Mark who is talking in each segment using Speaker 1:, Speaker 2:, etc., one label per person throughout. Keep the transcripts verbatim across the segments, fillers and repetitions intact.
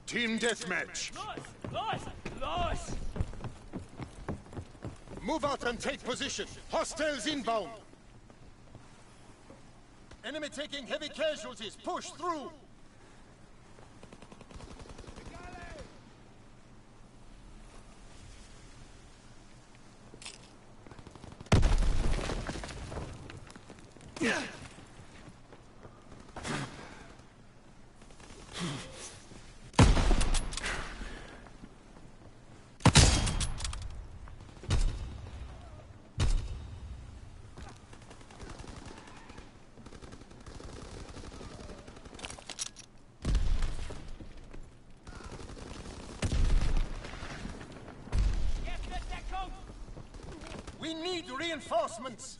Speaker 1: Team deathmatch.
Speaker 2: Los! Los! Los!
Speaker 1: Move out and take position. Hostiles inbound. Enemy taking heavy casualties. Push through. Yeah. We need reinforcements!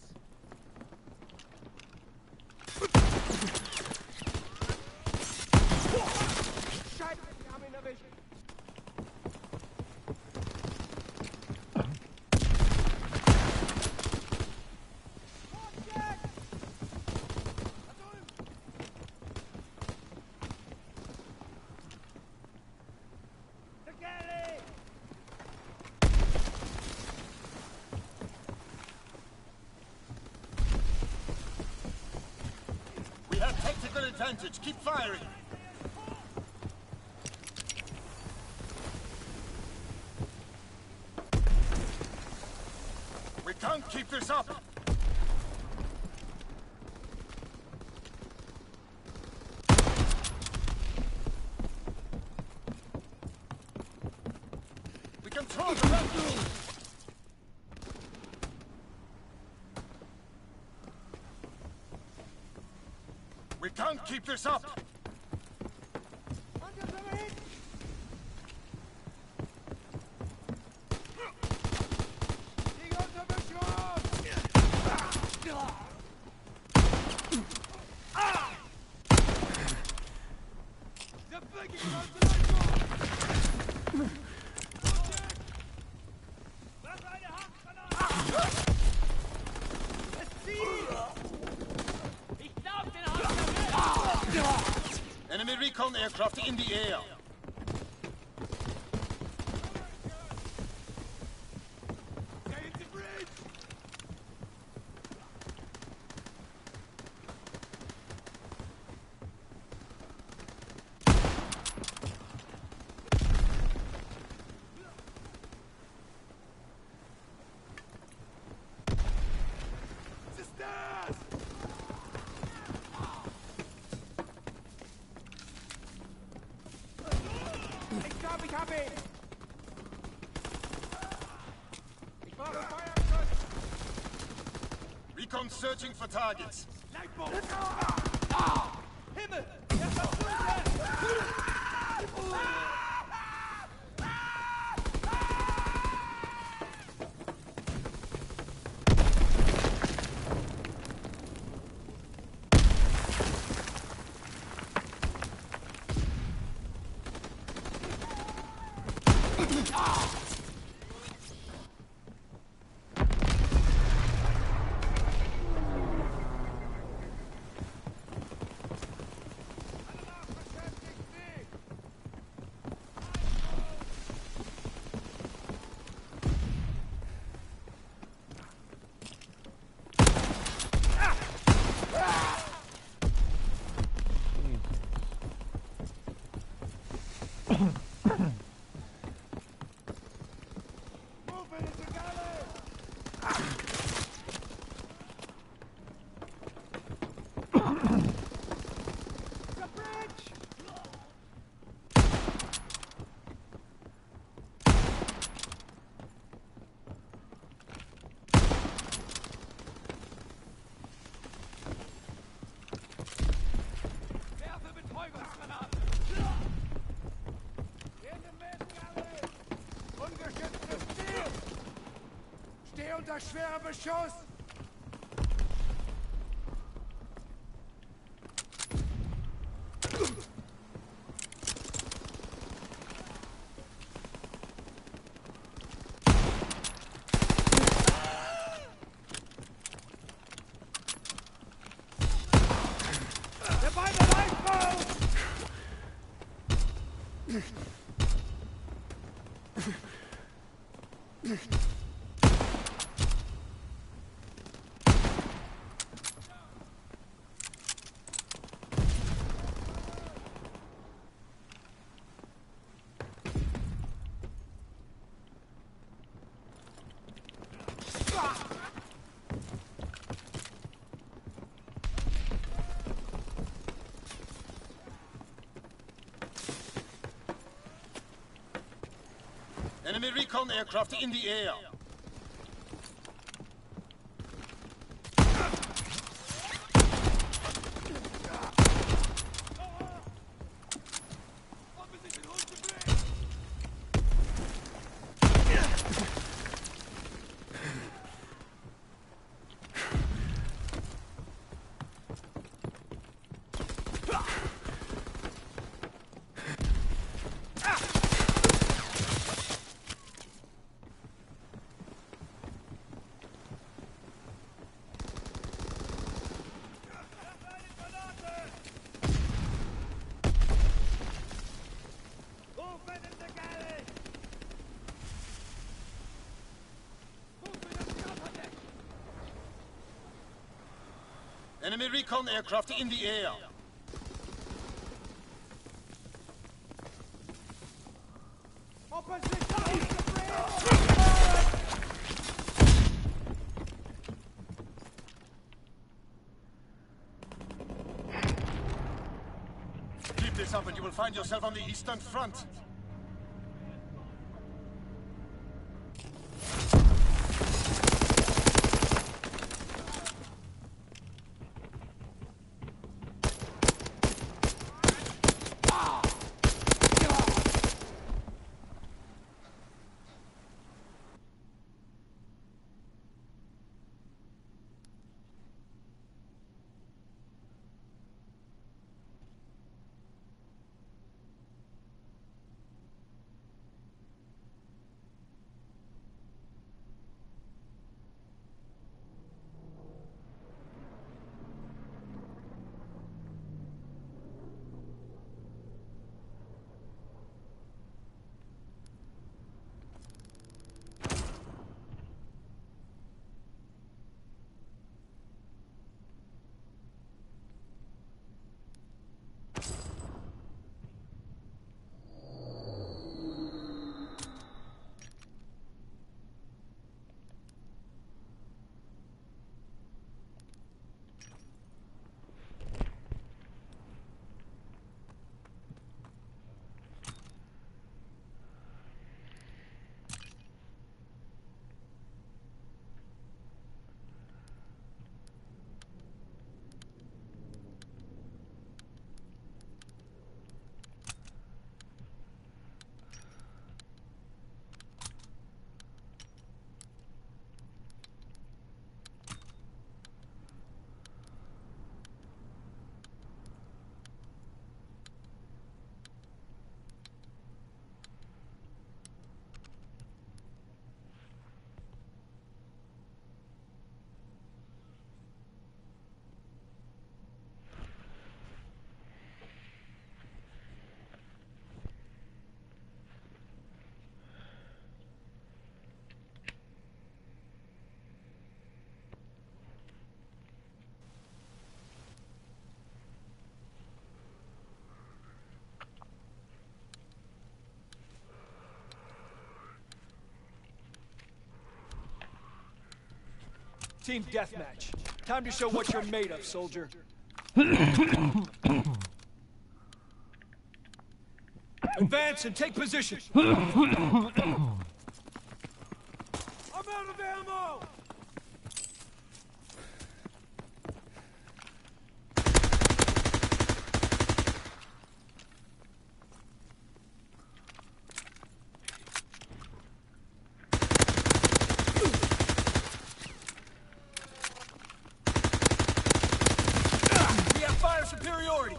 Speaker 2: Scheiße, wir haben ihn erwischt!
Speaker 1: Tactical advantage. Keep firing. We can't keep this up. We can throw the run through. We can't keep this up! Enemy recon aircraft in the air.
Speaker 2: Ich glaube, ich habe ihn! Ich brauche Feuerschutz!
Speaker 1: Recon searching for targets.
Speaker 2: Leitboot! Himmel! Der Versuche! Unter schwerer Beschuss! Der Beine Leichtbau!
Speaker 1: Enemy recon aircraft in the air. Enemy recon aircraft in the air. Keep this up and you will find yourself on the Eastern Front.
Speaker 3: Team deathmatch. Time to show what you're made of, soldier. Advance and take position. I'm out of ammo! Superiority.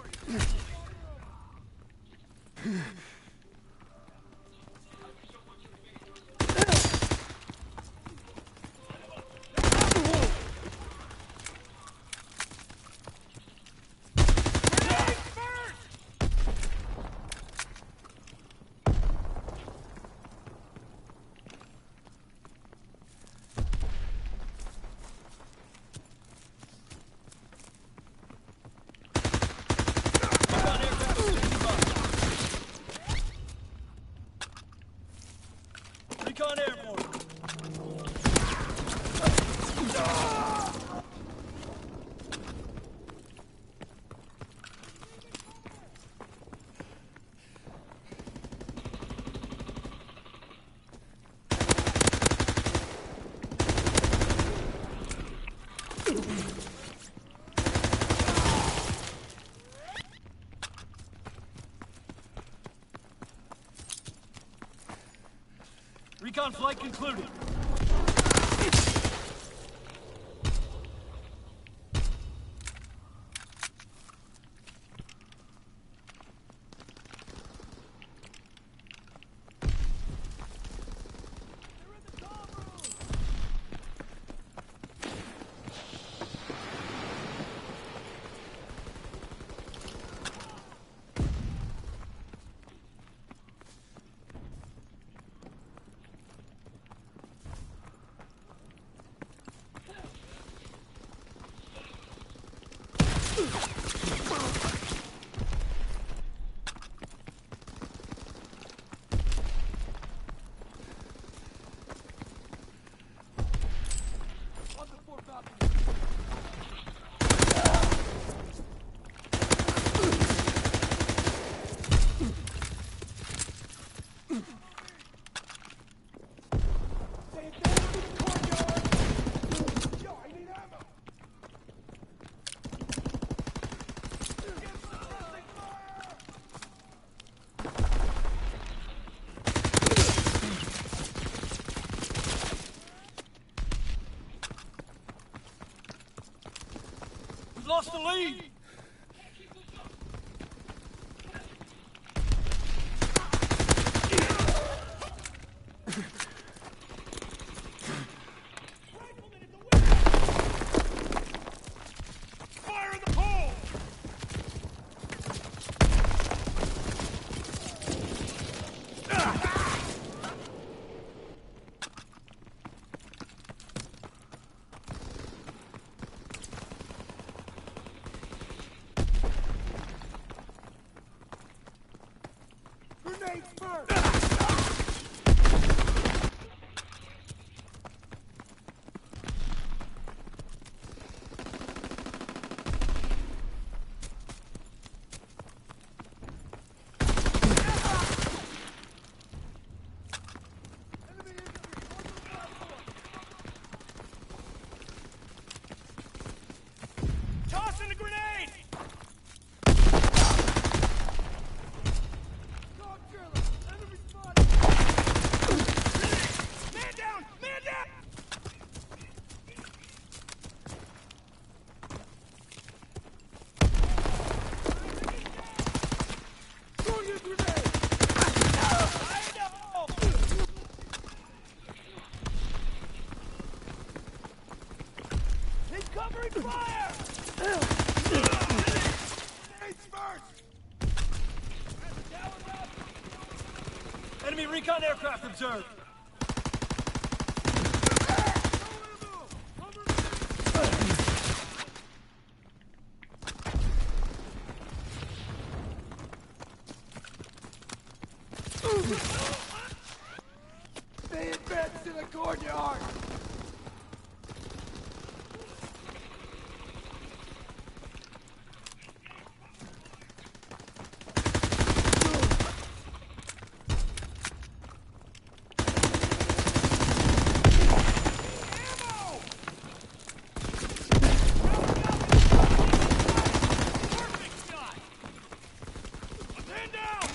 Speaker 3: Recon flight concluded. Lost the lead! Fire in the pole!
Speaker 2: Grenades first!
Speaker 3: Tossing the grenade! Man down! Man down!
Speaker 2: Throw your grenade!
Speaker 3: He's covering fire!
Speaker 2: Grenades first!
Speaker 3: Enemy recon aircraft observed.
Speaker 2: They advanced to the courtyard!
Speaker 3: Perfect shot! Man down!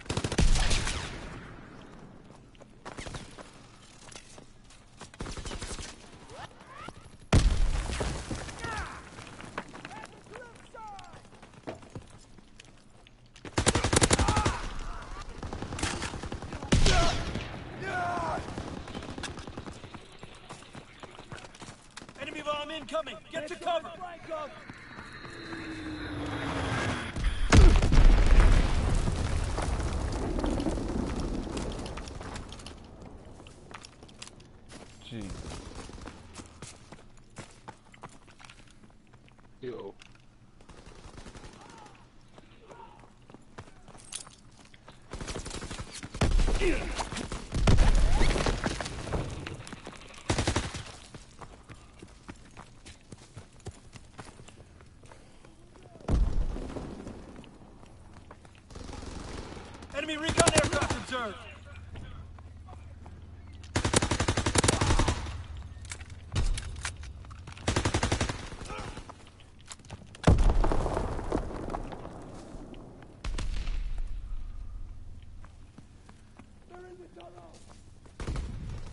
Speaker 3: Enemy bomb incoming! Get to cover!
Speaker 4: Gee. Yo.
Speaker 3: Enemy recon aircraft observed.
Speaker 2: They're in the tunnel!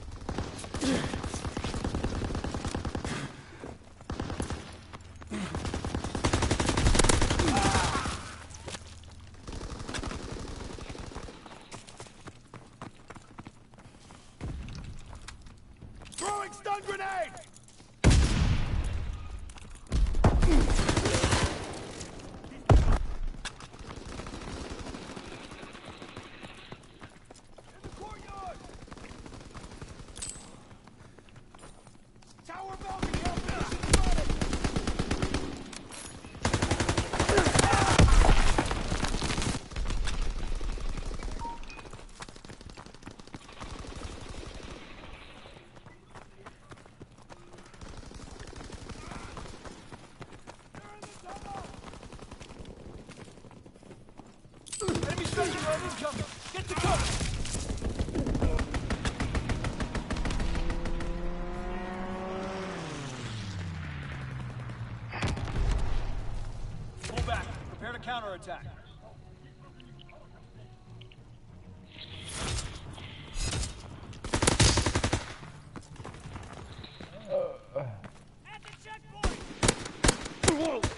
Speaker 3: counterattack. At the checkpoint!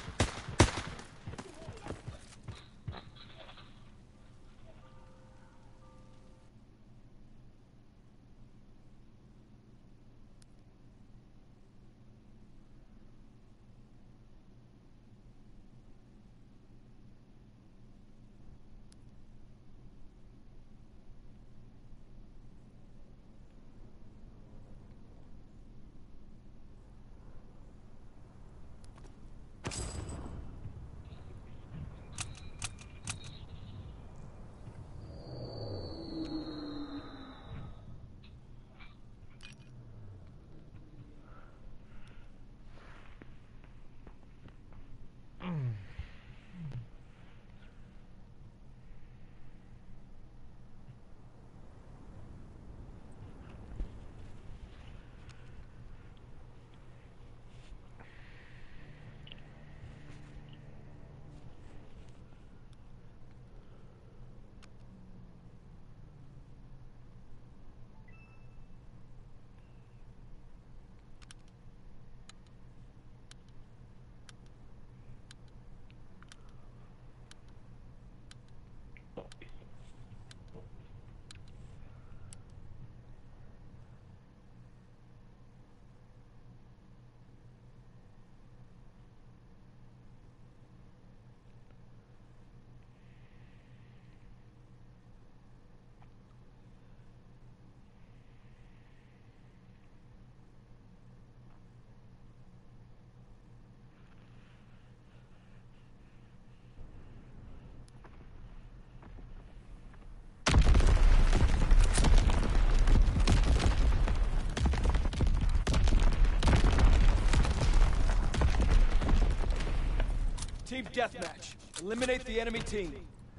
Speaker 3: Team deathmatch. Eliminate the enemy team.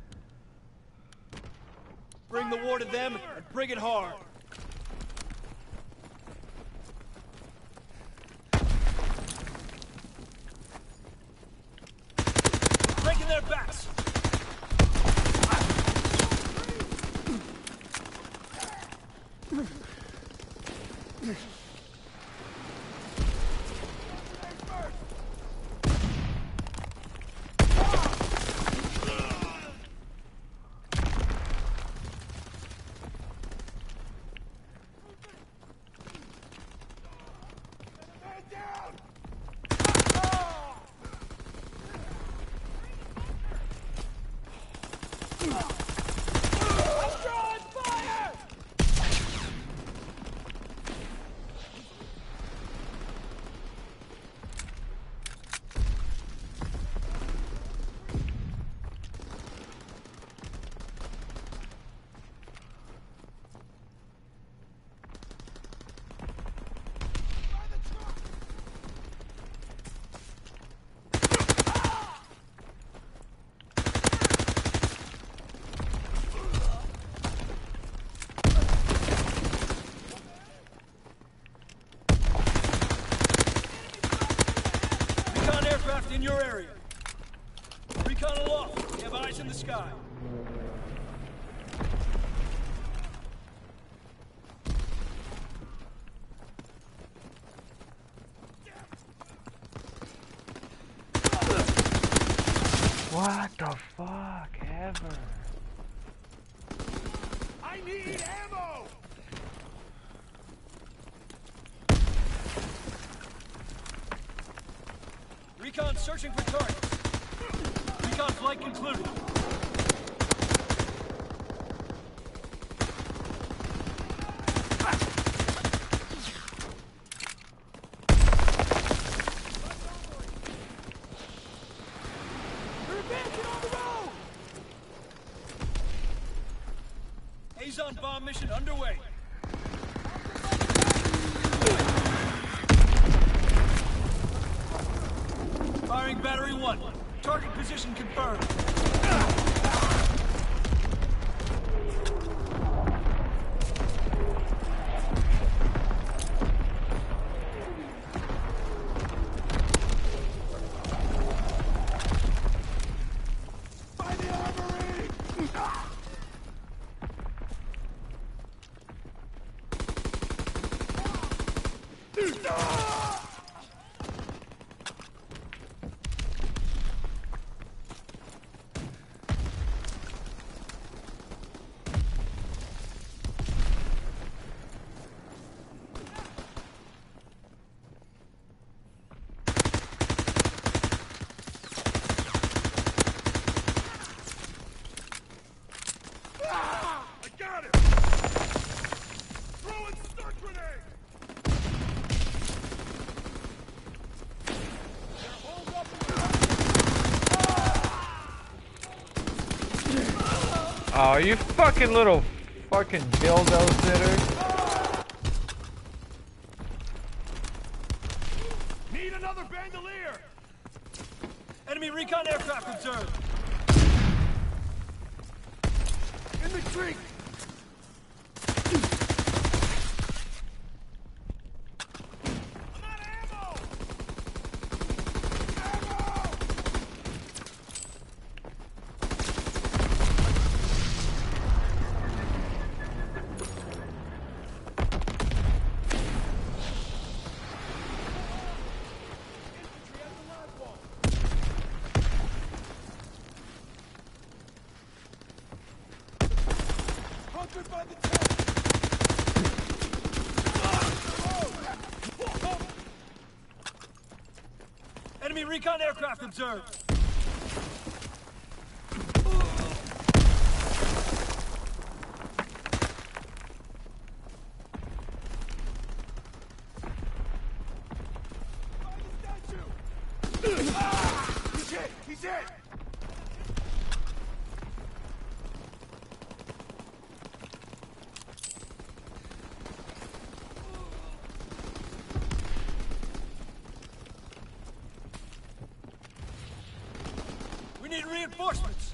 Speaker 3: Bring the war to them and bring it hard. Breaking their backs. In your area. Recon aloft. We have eyes in the sky.
Speaker 4: What the fuck ever?
Speaker 2: I need ammo!
Speaker 3: Recon searching for targets. Recon flight concluded.
Speaker 2: They're advancing on the road!
Speaker 3: Azon bomb mission underway. Firing battery one. Target position confirmed.
Speaker 4: Oh, you fucking little fucking dildo sitter.
Speaker 3: Need another bandolier! Enemy recon aircraft observed.
Speaker 2: In retreat!
Speaker 3: I'm out of ammo!
Speaker 2: Hunkered by the tank!
Speaker 3: Enemy recon aircraft observed.
Speaker 2: He's hit! He's hit!
Speaker 3: We need reinforcements.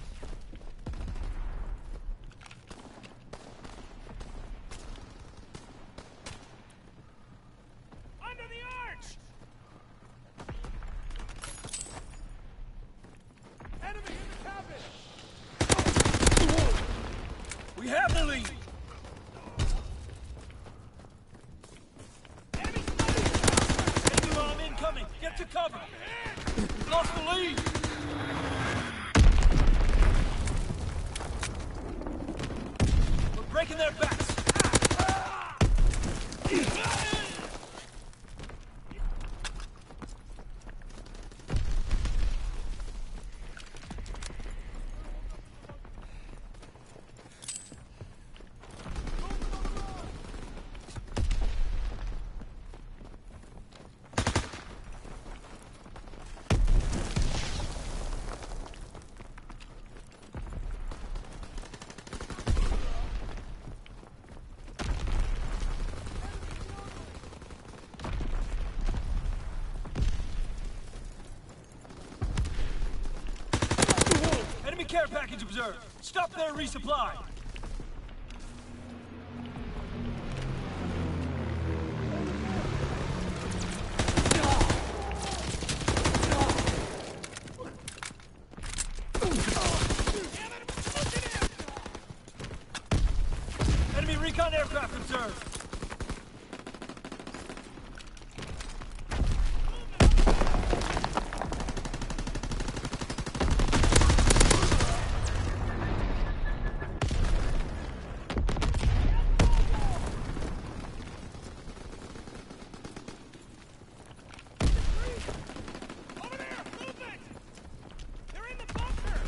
Speaker 3: Under the arch!
Speaker 2: Enemy in the cabin!
Speaker 3: We have the lead.
Speaker 2: Enemy
Speaker 3: Enemy bomb incoming. Get to cover. Lost the lead. We're breaking their backs. Enemy care package observed. Stop their resupply. Enemy recon aircraft observed. Over there! Move it! They're in the bunker!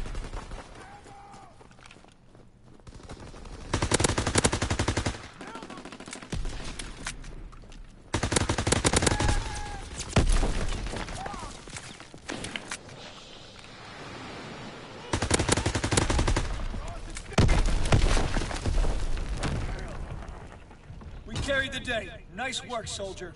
Speaker 3: We carried the day. Nice work, soldier.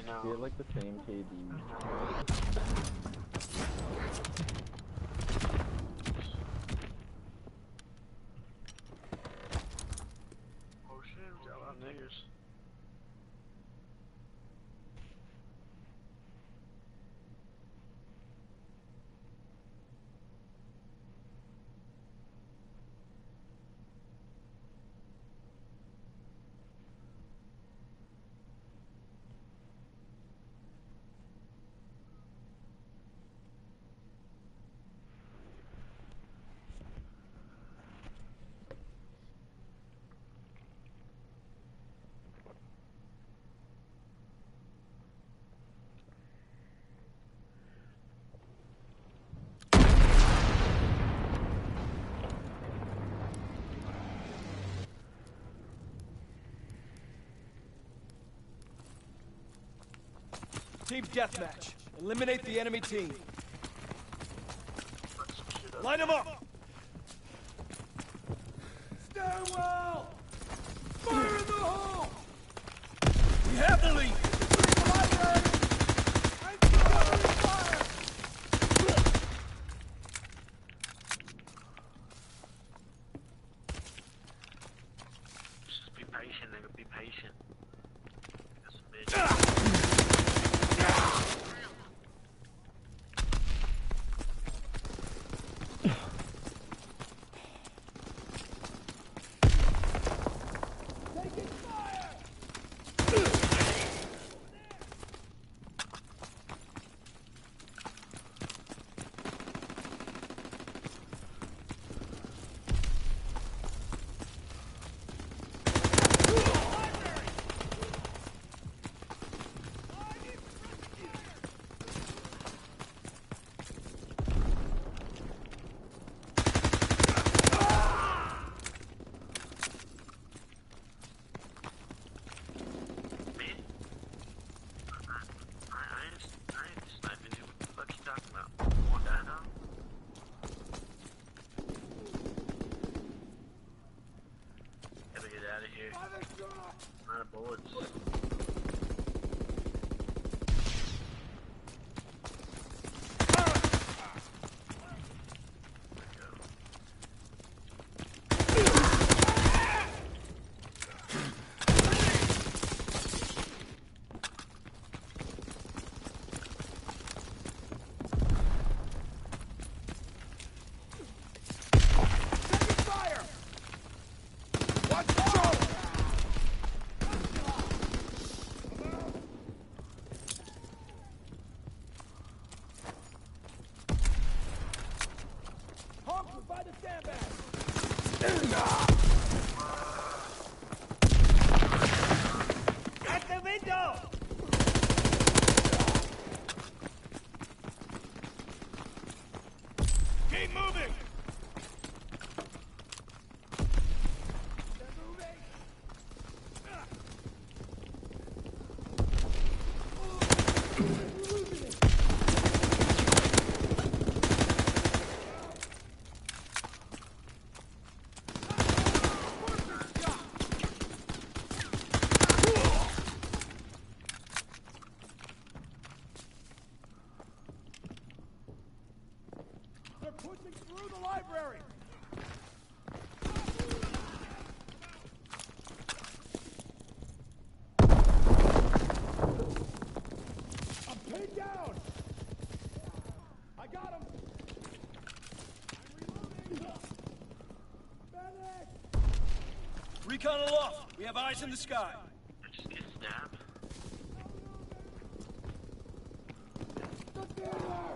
Speaker 5: I know.
Speaker 6: We have like the same K D.
Speaker 5: Oh shit, we got a lot of niggers.
Speaker 3: Team deathmatch. Eliminate the enemy team. Line them up!
Speaker 2: Stairwell! Fire in the hole!
Speaker 3: We have the lead!
Speaker 5: Just be patient, nigga, be patient. That's a bitch. Bullets.
Speaker 3: At the window! Keep moving!
Speaker 2: Pushing through the library! I'm pinned down! I got him! I'm reloading! Medic!
Speaker 3: Recon aloft. We have eyes in the sky.
Speaker 5: I just get stabbed.
Speaker 2: Look there!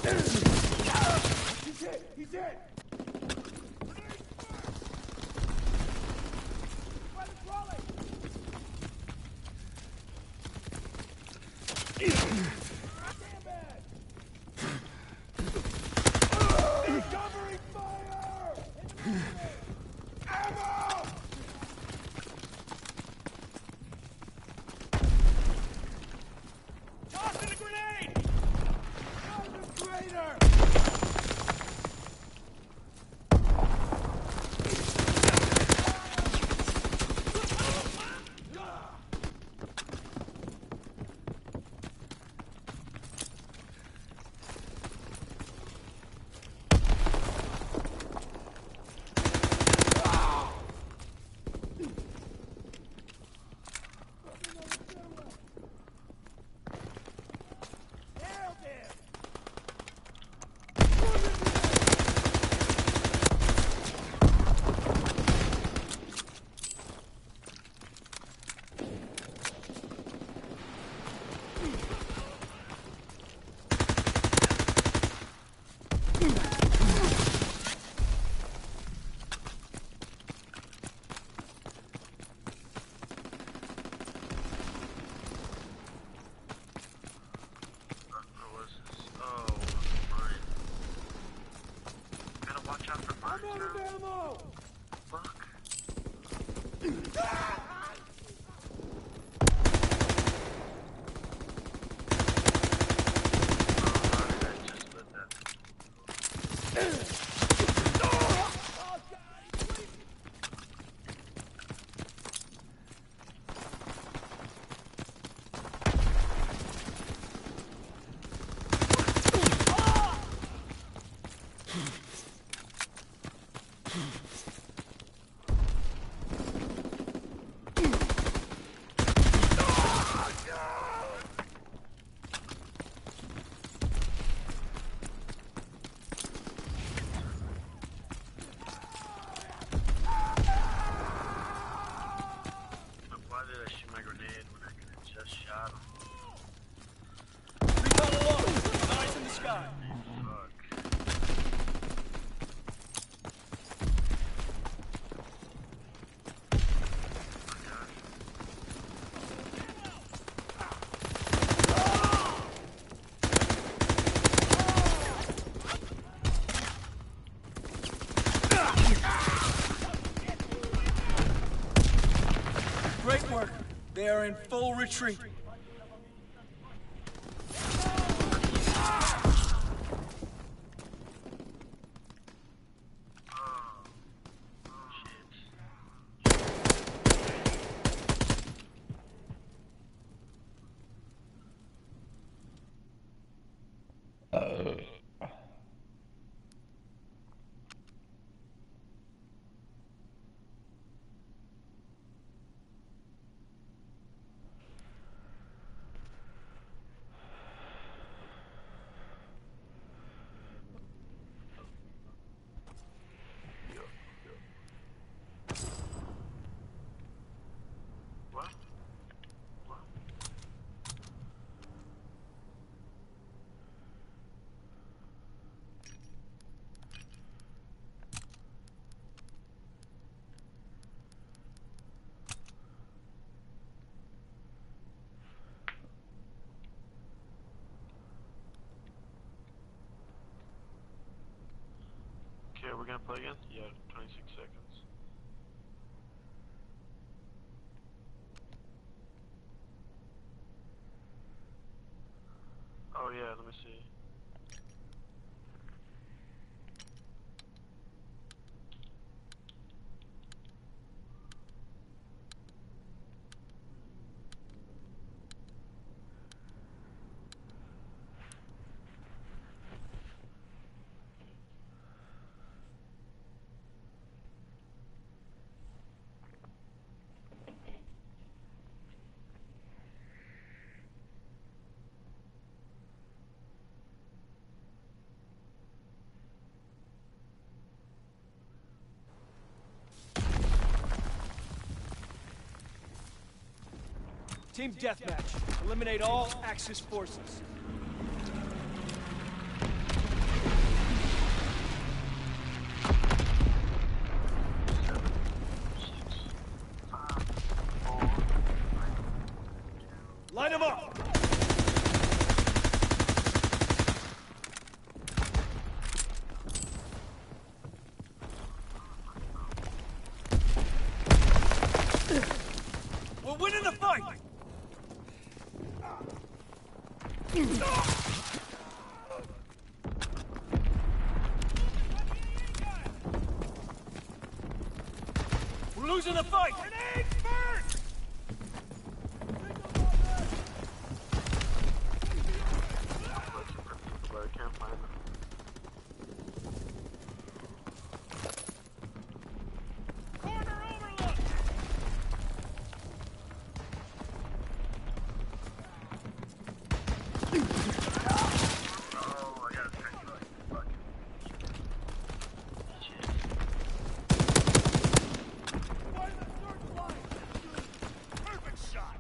Speaker 2: He's hit! He's hit! By the trolley! Sandbag! Covering fire! Ammo!
Speaker 3: Tossing a grenade!
Speaker 2: I'm the traitor! Nailed him!
Speaker 5: What was this? Oh, mine. Gotta watch out for mines
Speaker 2: I'm out of
Speaker 5: now.
Speaker 2: ammo!
Speaker 5: Fuck. Oh, how did I just let that?
Speaker 2: Oh, God, please!
Speaker 5: Why did I shoot my grenade when I could have just shot him?
Speaker 3: Recon aloft. Eyes in the sky.
Speaker 5: Fuck. Oh my gosh.
Speaker 3: Great work. They are in full retreat.
Speaker 5: Oh. Oh, shit. What? What? Okay, we're gonna play again? Yeah, twenty-six seconds. Oh yeah, let me see.
Speaker 3: Team deathmatch. Eliminate all Axis forces. him off! We're winning the fight! We're losing the fight! Grenades first!
Speaker 5: But I can't find them.
Speaker 3: Corner overlook!
Speaker 5: Oh, I gotta turn you like fucking shit.
Speaker 3: Perfect shot!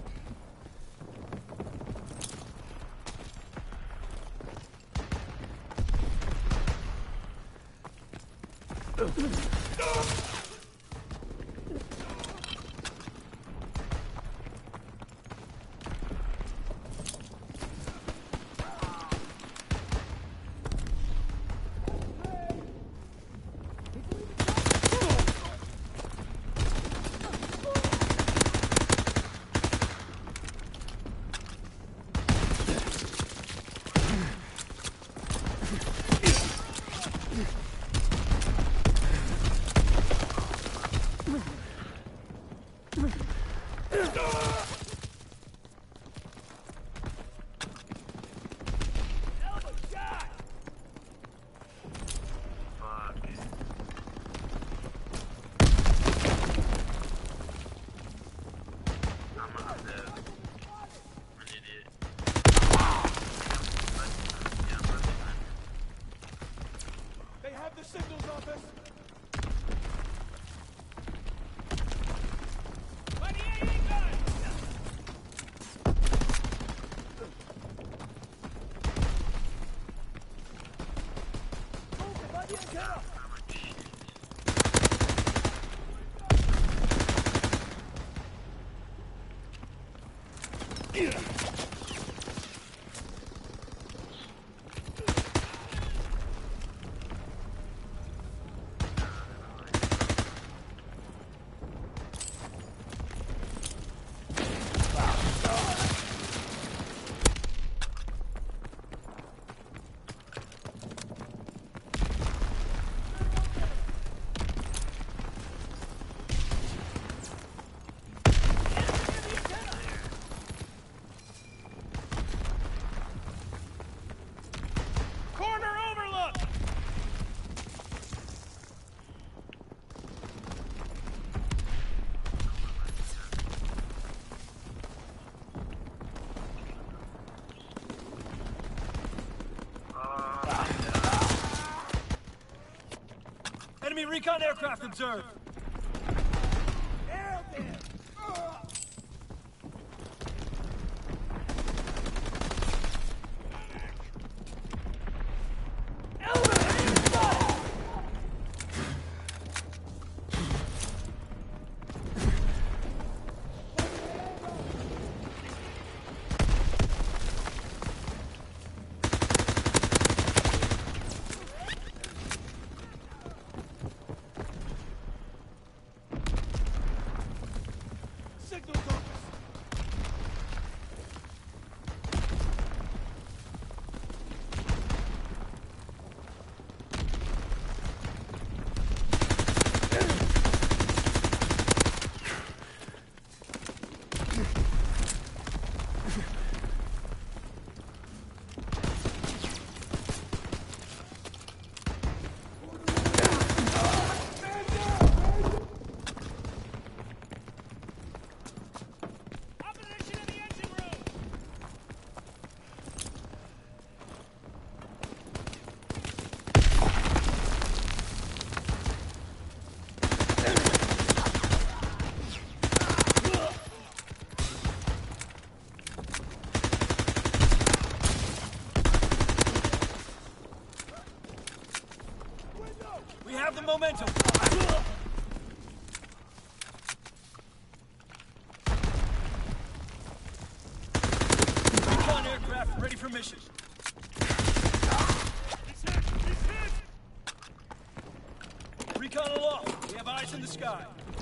Speaker 5: Fuck. I'm not dead. An idiot. Yeah, I'm running.
Speaker 3: They have the signals office! Corner overlook! Enemy recon aircraft observed! Arrow there! Signals office! mission. Recon aloft. We have eyes in the sky.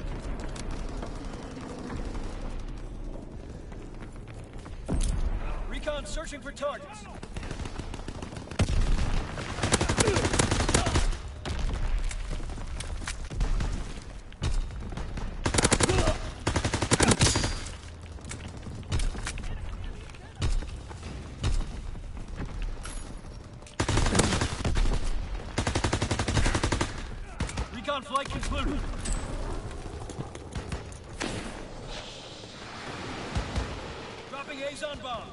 Speaker 3: Recon searching for targets. Recon flight concluded. Dropping Azon bomb.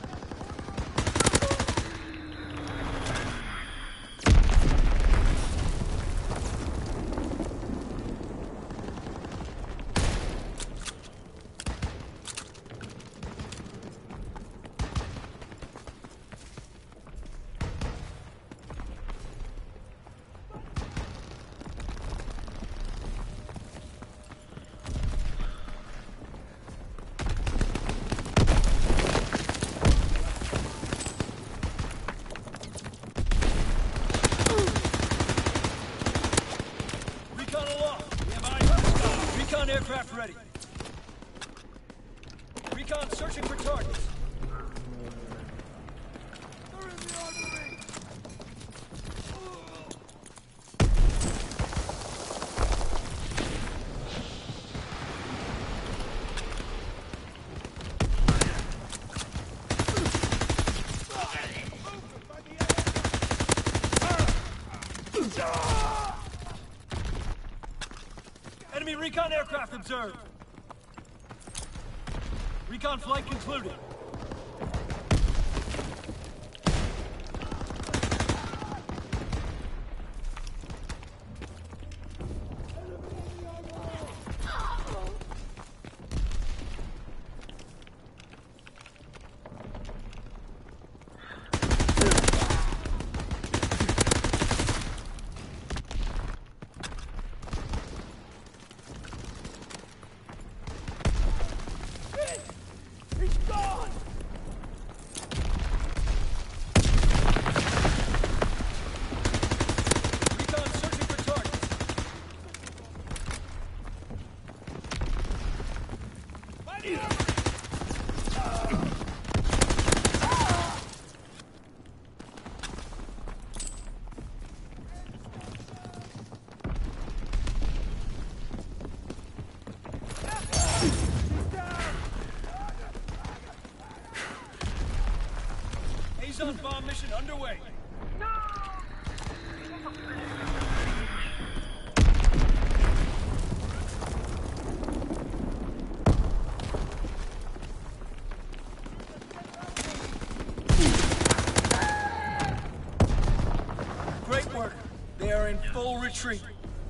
Speaker 3: Recon aircraft ready. Recon searching for targets.
Speaker 2: They're in the armory!
Speaker 3: Enemy recon aircraft observed. Recon flight concluded.
Speaker 2: He's gone!
Speaker 3: Recon searching for targets.
Speaker 2: Mighty
Speaker 3: Azon bomb mission underway. Great work. They are in full retreat.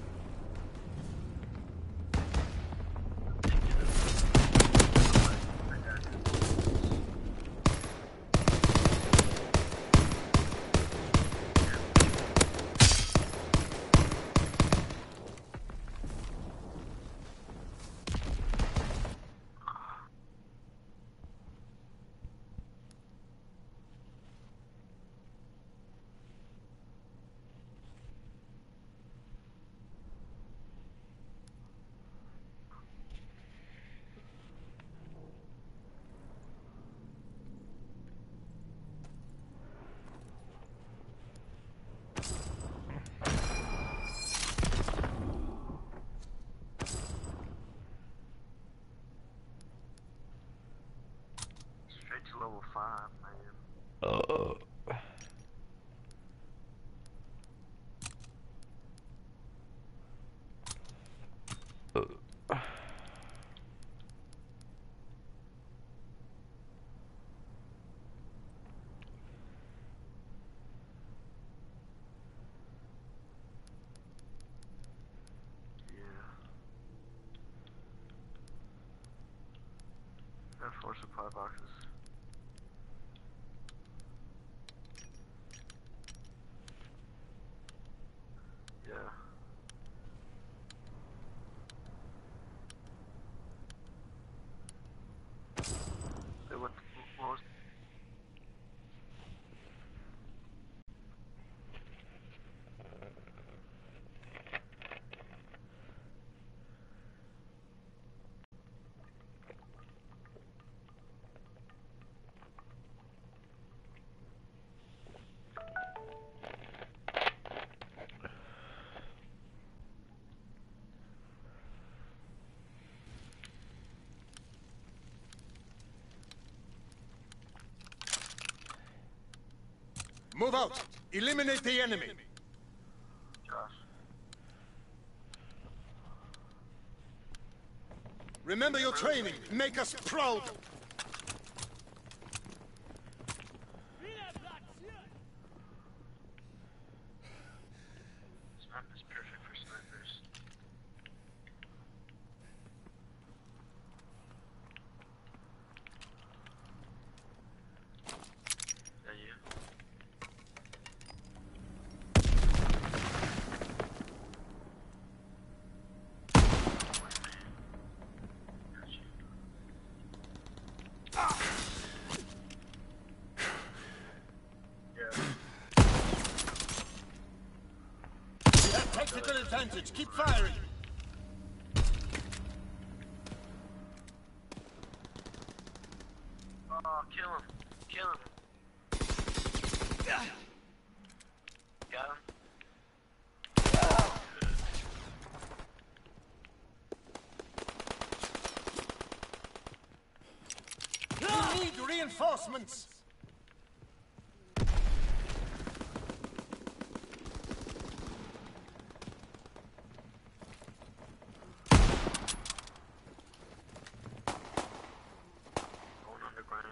Speaker 5: Straight to level five, man.
Speaker 4: Uh,
Speaker 5: Yeah. Got four supply boxes. Yeah. Hey, what, what was...
Speaker 1: Move out. Eliminate the enemy.
Speaker 5: Josh.
Speaker 1: Remember your training. Make us proud.
Speaker 5: This map is perfect for snipers. Is that you?
Speaker 1: We have tactical advantage. Keep firing.
Speaker 5: Oh, kill him. Kill him. Got him.
Speaker 1: We need reinforcements.
Speaker 5: Going underground.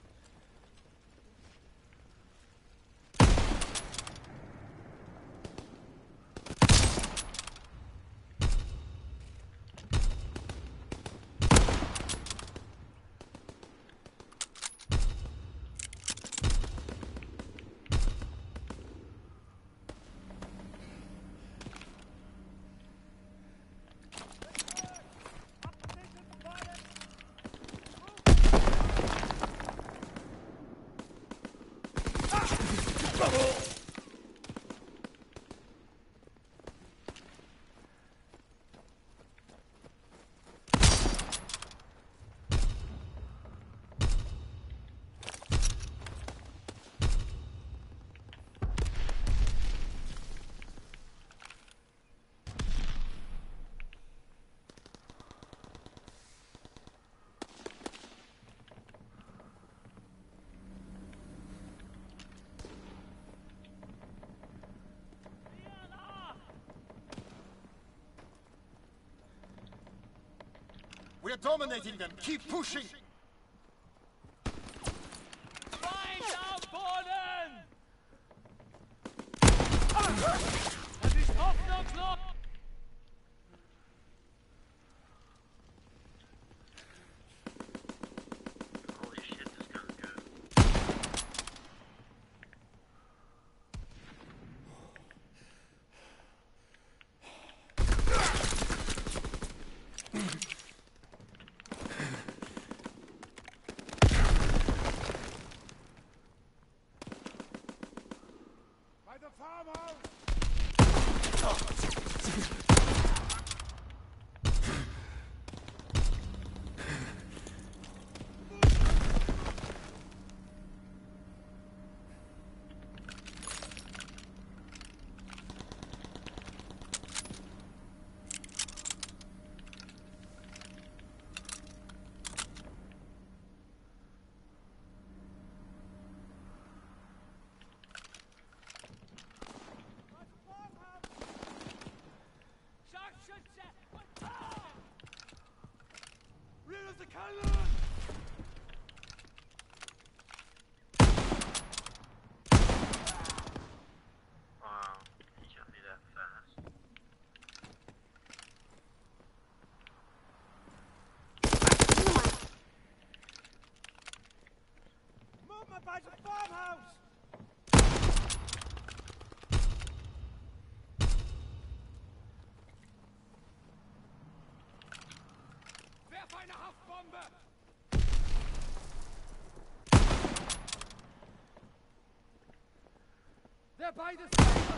Speaker 1: We're dominating them. Keep pushing.
Speaker 3: Feind am Boden! Es ist hoffnungslos!
Speaker 5: Holy shit, this gun's good.
Speaker 2: By the farmhouse!
Speaker 3: Scharfschütze! Rear of the cannon!
Speaker 5: Wow, he shot me that fast.
Speaker 3: Movement by the farmhouse!
Speaker 2: Werf eine Haftbombe! Der beide Sniper!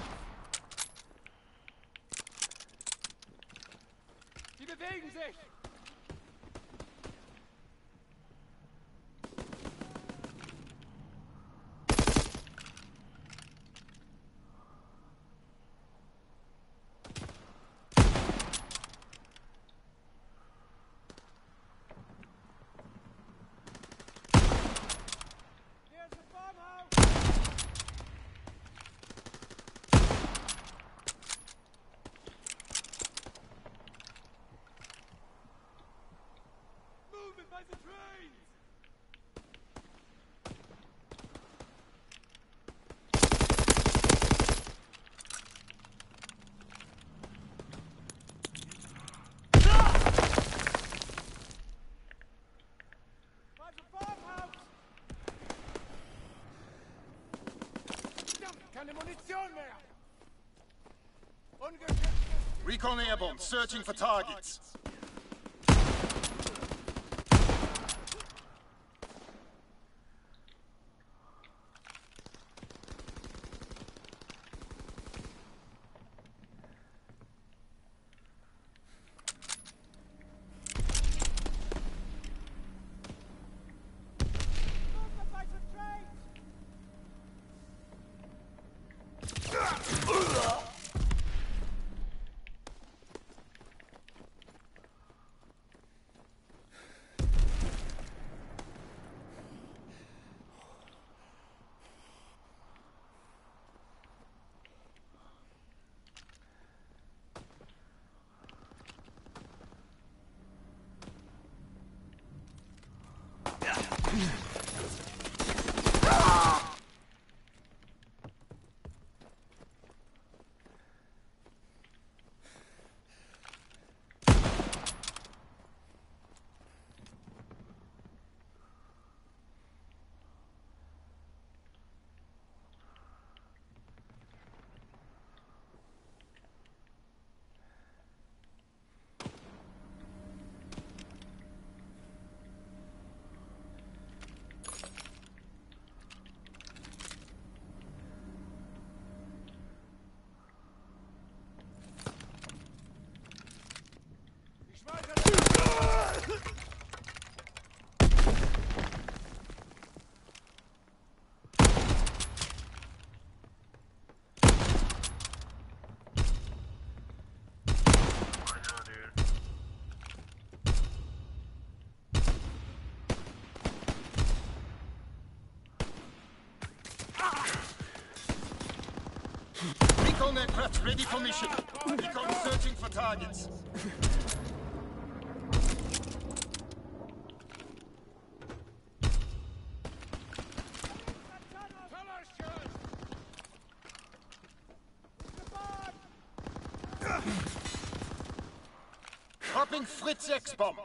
Speaker 2: Die bewegen sich!
Speaker 3: There's the farmhouse!
Speaker 2: the trains! Keine Munition mehr! Ungeschütztes...
Speaker 1: Recon airborne, searching for targets. Recon aircraft ready for mission. Recon searching for targets. Dropping Fritz X-bomb.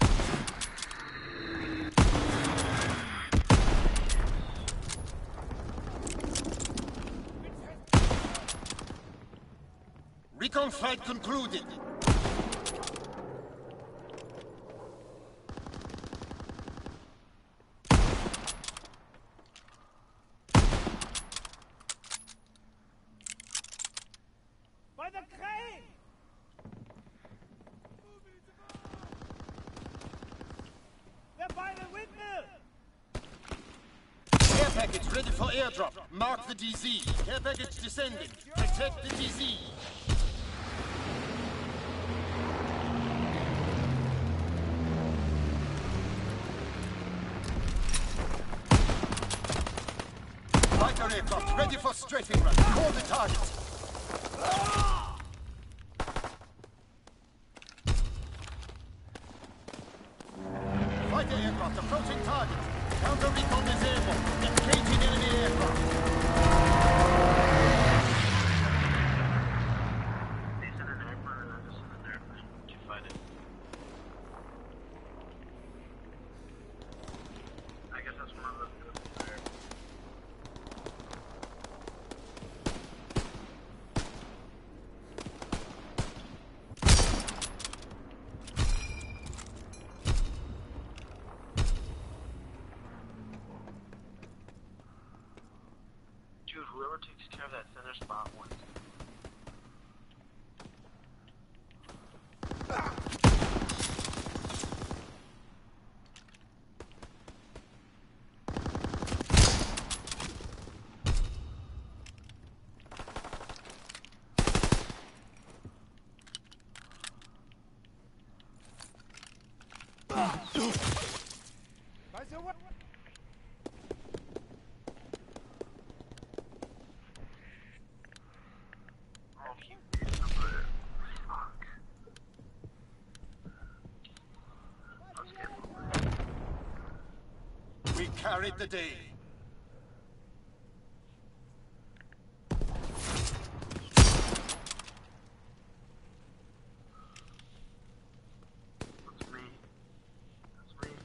Speaker 1: Recon flight concluded.
Speaker 3: By the crane! They're by the windmill!
Speaker 1: Care package ready for airdrop. Mark the D Z. Care package descending. Protect the D Z. Fighter aircraft ready for strafing run. Call the target. Fighter aircraft approaching target. Counter recon is airborne. Engaging enemy aircraft.
Speaker 5: They sent an airplane and I just sent an airplane. Did you find it? I guess that's one of the good there. Dude, whoever takes care of that center spot wins.
Speaker 2: Weißt du what?
Speaker 5: Oh, he did something. Fuck. Let's get moving.
Speaker 1: carried the day.
Speaker 5: That's me. That's me.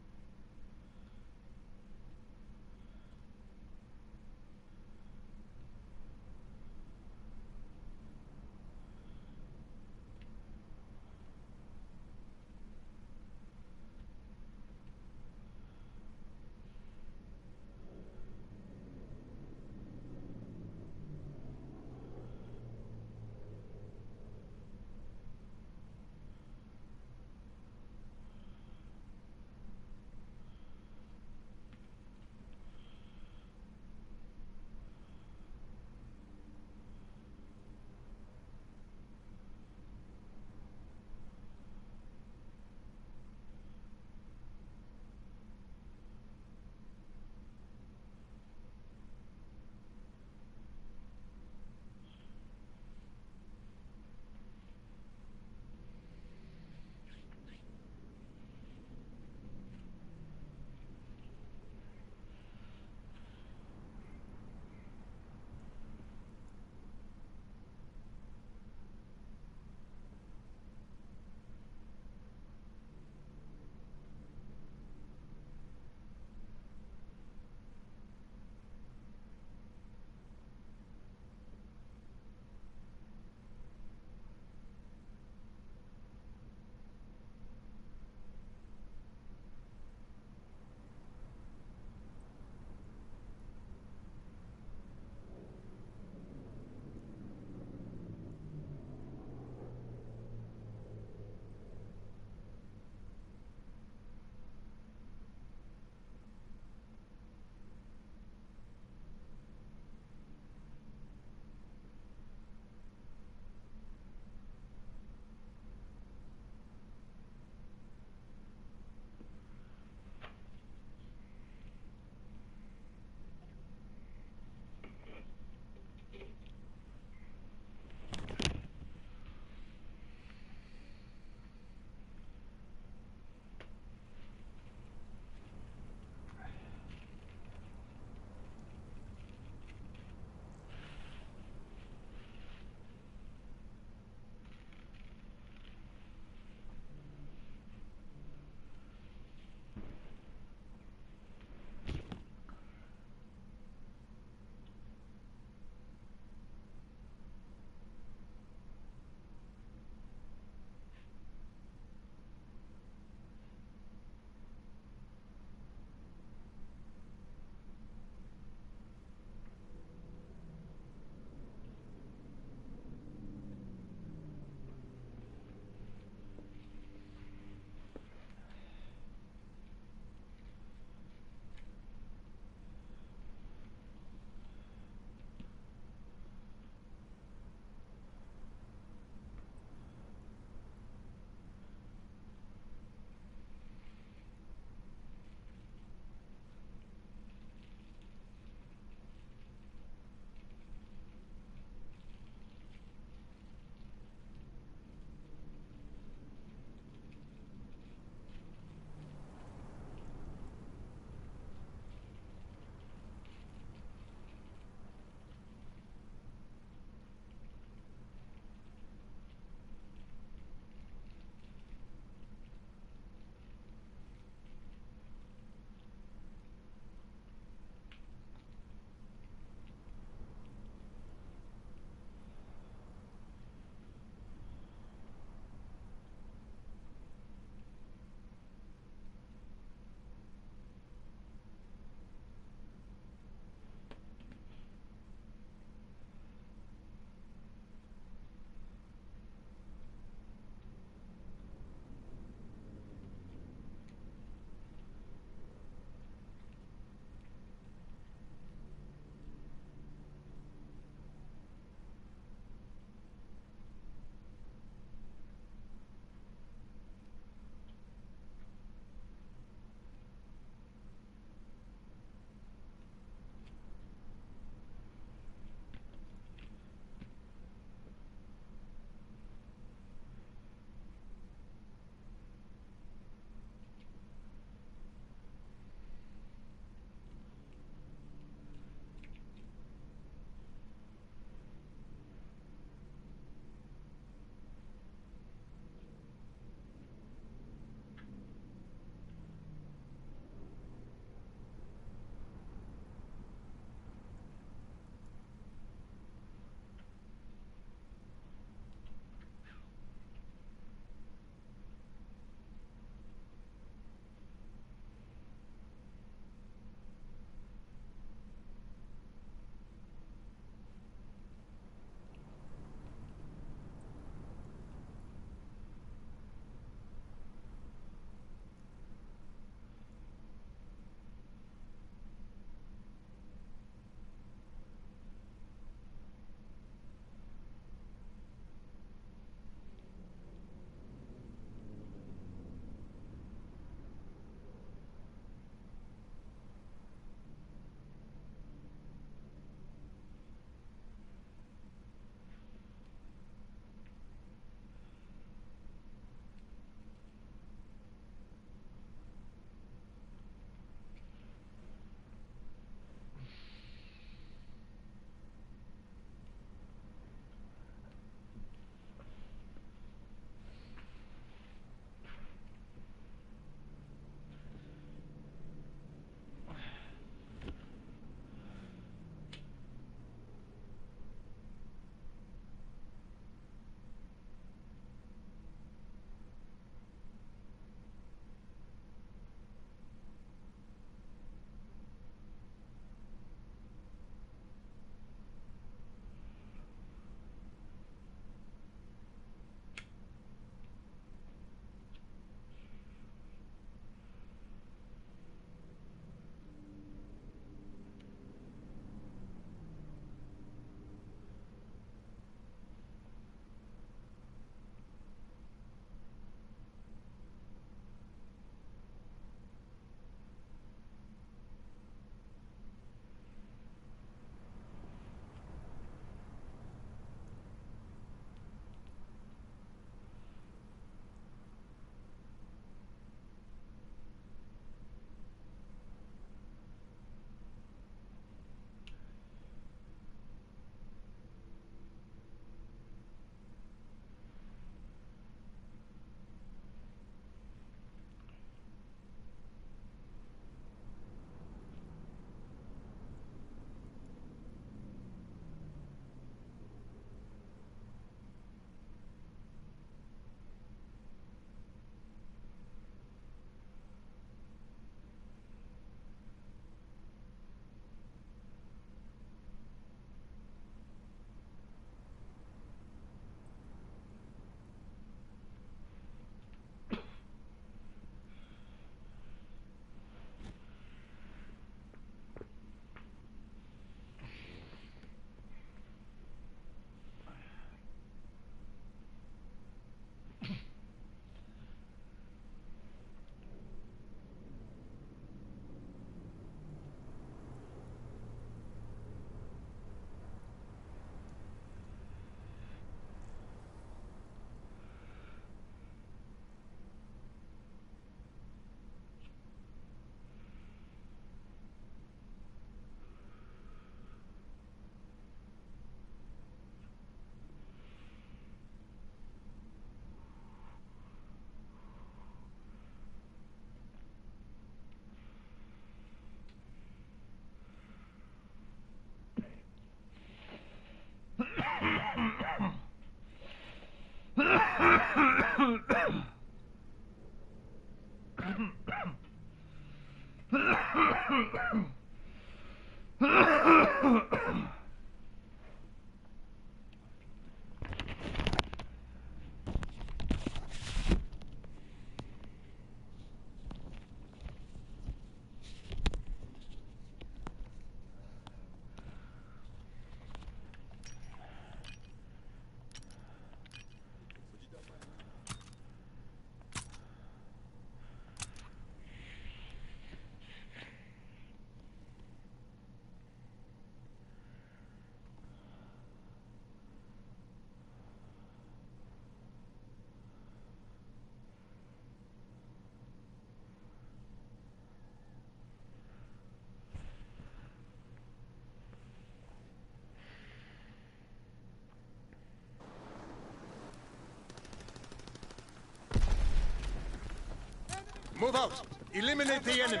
Speaker 1: Move out. Eliminate the enemy.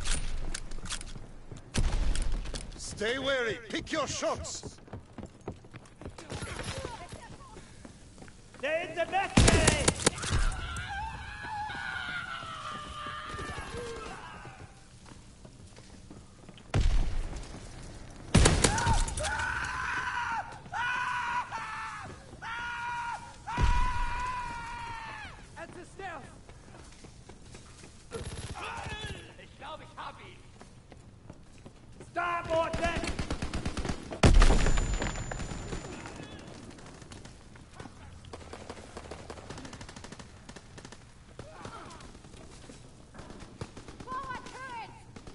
Speaker 1: Stay wary. Pick your shots.
Speaker 3: They're in the back way!
Speaker 2: At the stairs! Ich glaube, ich hab ihn!
Speaker 3: Starboard deck!
Speaker 6: Forward turret!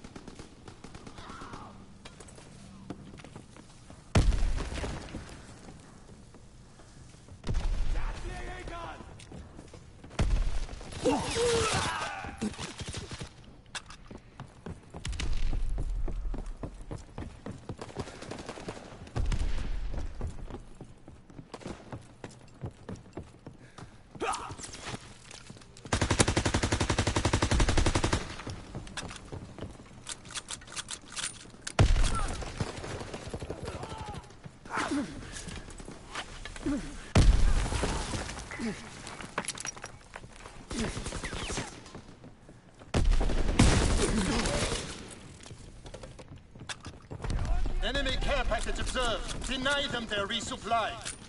Speaker 1: Enemy care package observed. Deny them their resupply.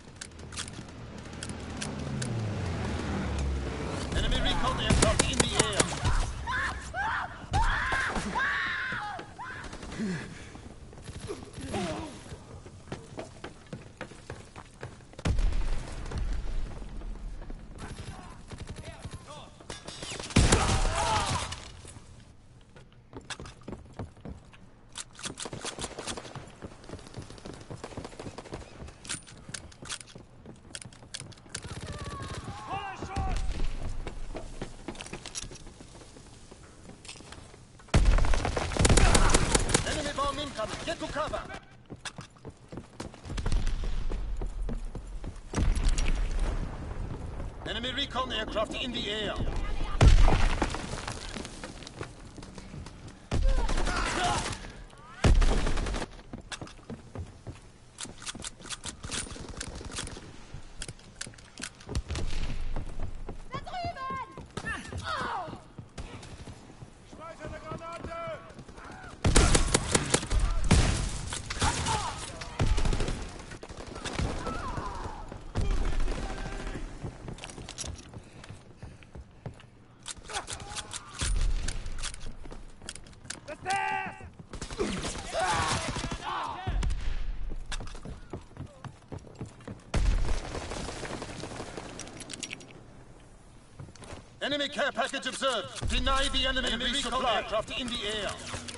Speaker 1: Enemy recon aircraft in the air. Enemy bomb incoming. Get to cover. Enemy recon aircraft in the air.
Speaker 6: Da drüben! Oh!
Speaker 1: Enemy care package observed. Deny the enemy, enemy resupply aircraft in the air.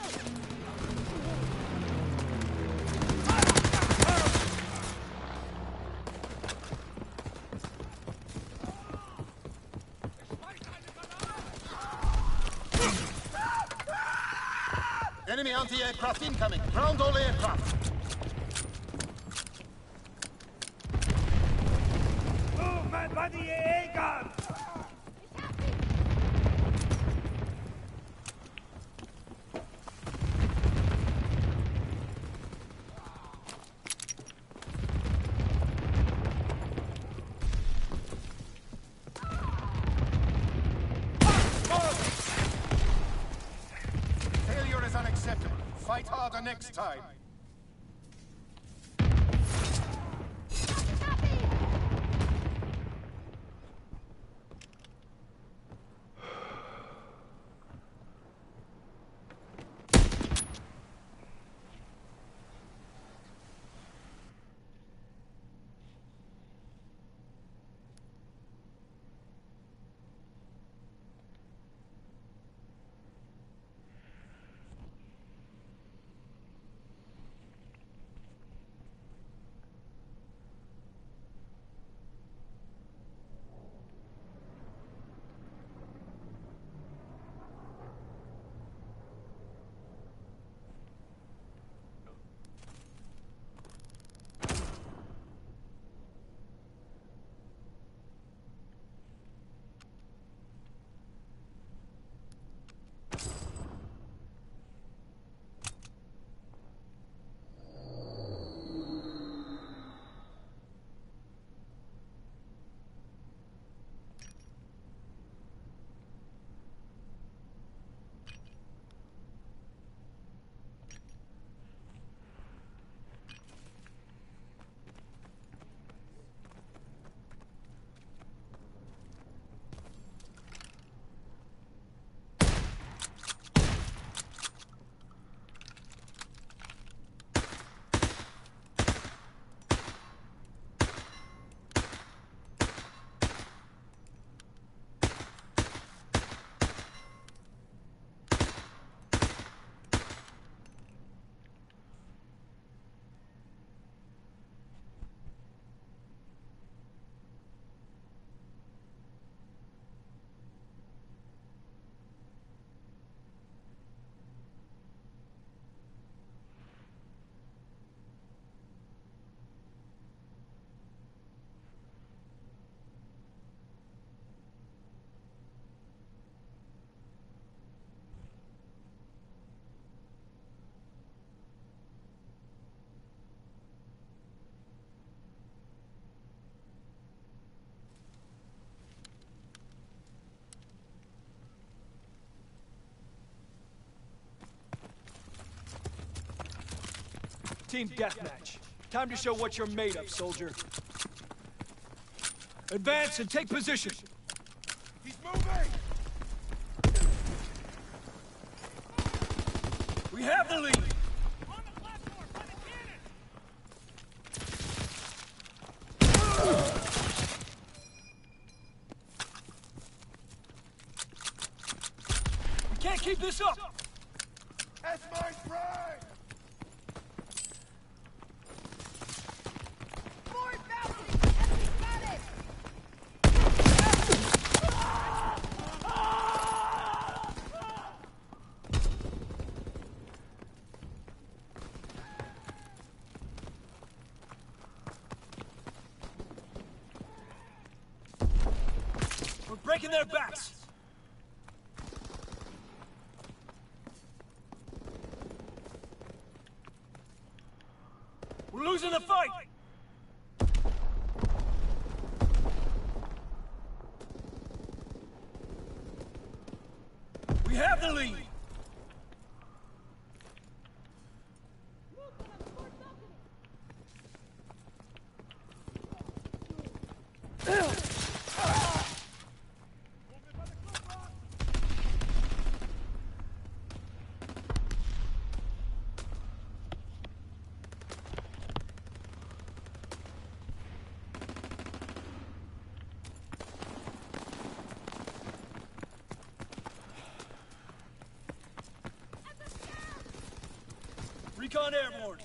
Speaker 1: Enemy anti-aircraft incoming. Ground all aircraft.
Speaker 3: Movement by the A A guns!
Speaker 1: Fight harder next time.
Speaker 3: Team deathmatch. Time to show what you're made of, soldier. Advance and take position.
Speaker 1: He's moving!
Speaker 3: We have the lead.
Speaker 2: On the platform, by the cannon!
Speaker 3: We can't keep this up.
Speaker 1: That's my pride!
Speaker 6: Forward balcony! Enemy spotted!
Speaker 3: We're breaking their backs. We're losing the fight. We have the lead. Recon airborne.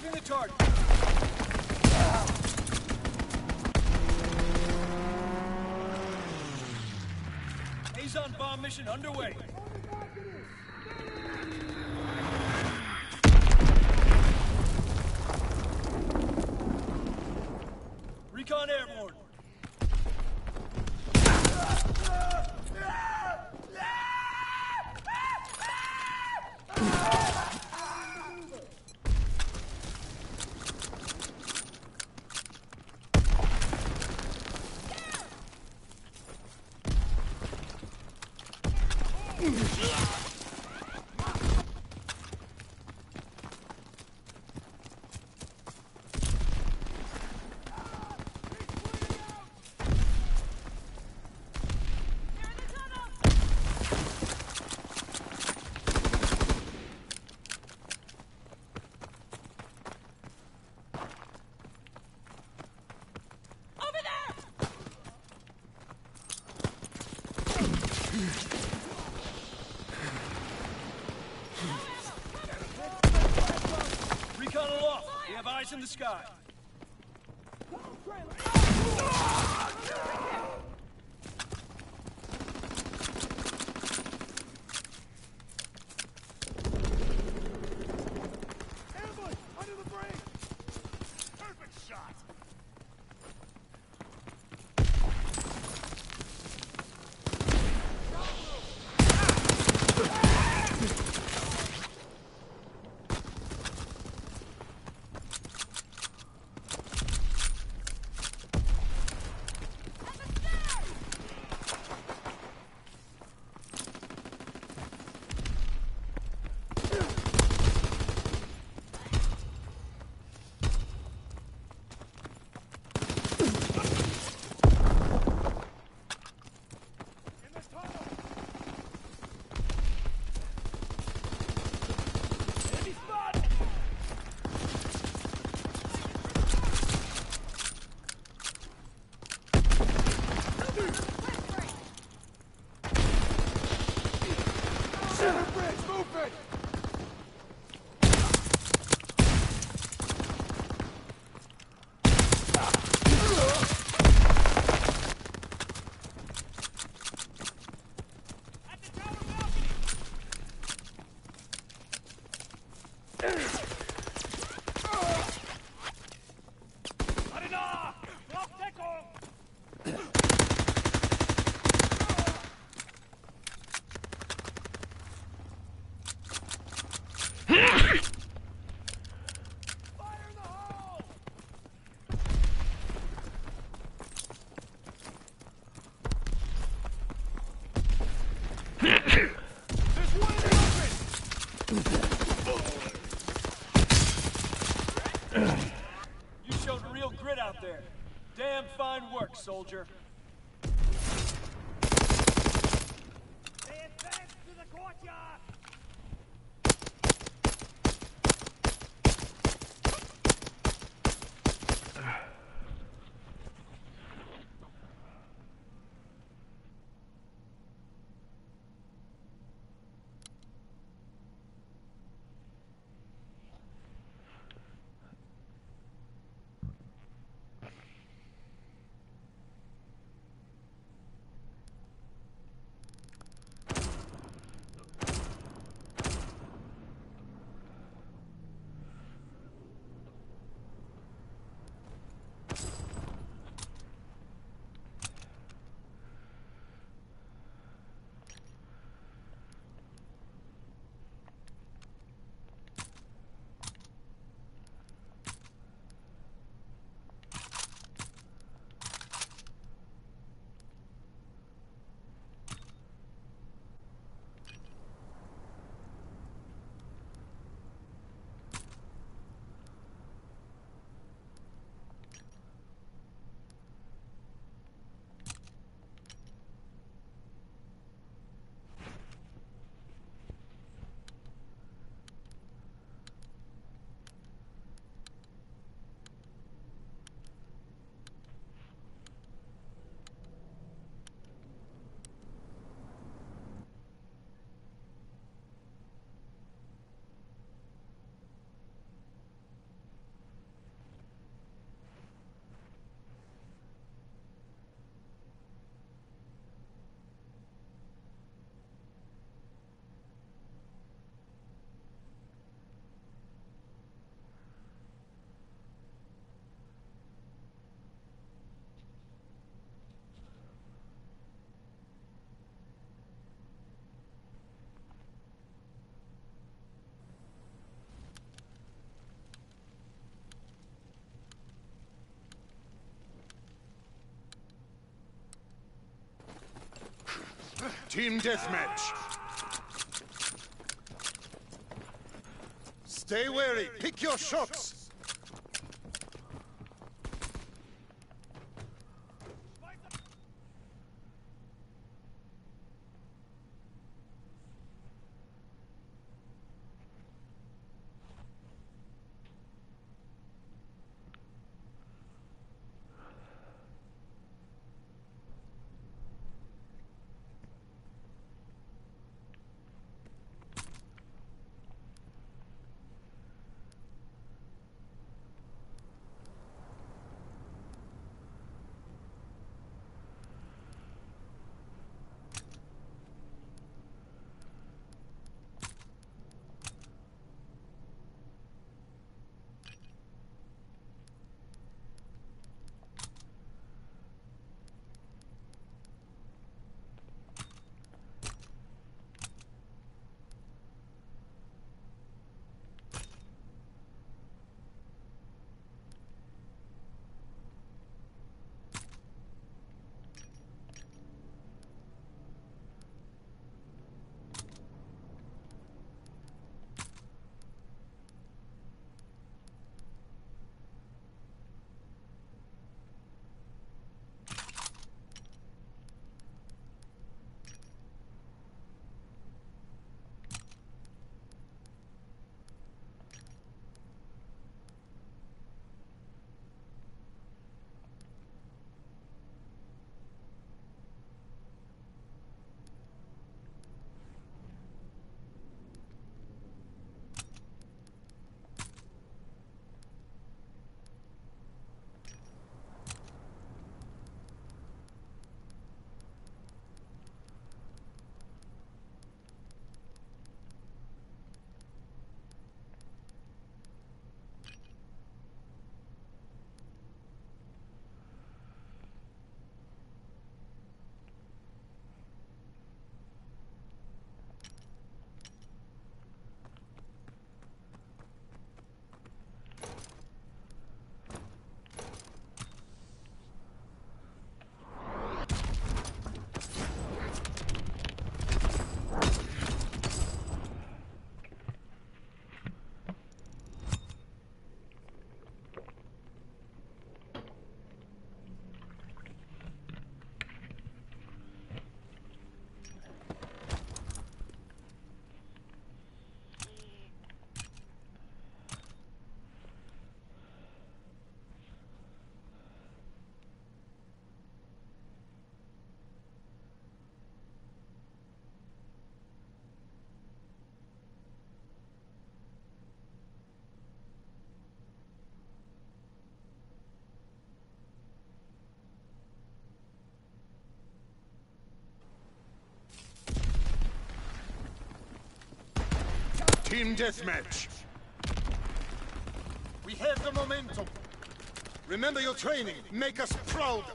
Speaker 3: Retrieving the target. Azon bomb mission underway. Recon airborne. Recon aloft. We have eyes in the sky.
Speaker 1: Ambush! Under the bridge! Perfect shot!
Speaker 3: You showed real grit out there. Damn fine work, soldier.
Speaker 1: They advance to the courtyard! Team deathmatch. Stay wary. Pick your shots. Team deathmatch. We have the momentum. Remember your training. Make us proud.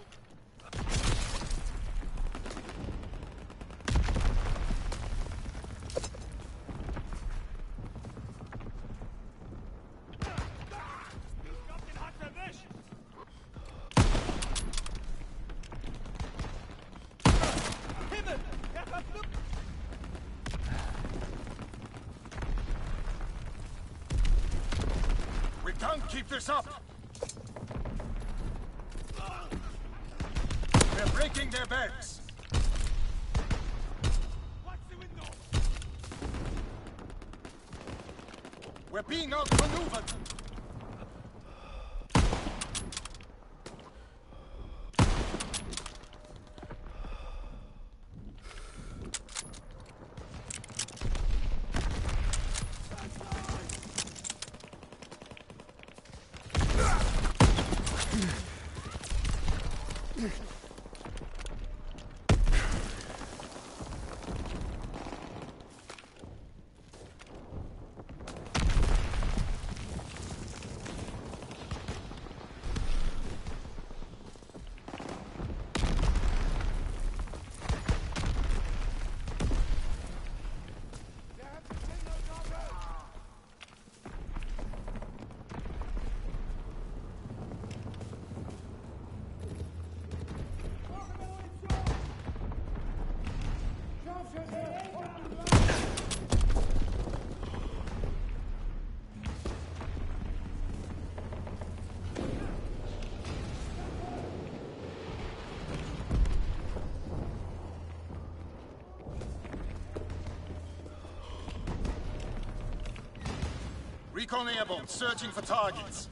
Speaker 1: Don't keep this up! They're breaking their backs! Watch the window! We're being outmaneuvered! Recon airborne, searching for targets.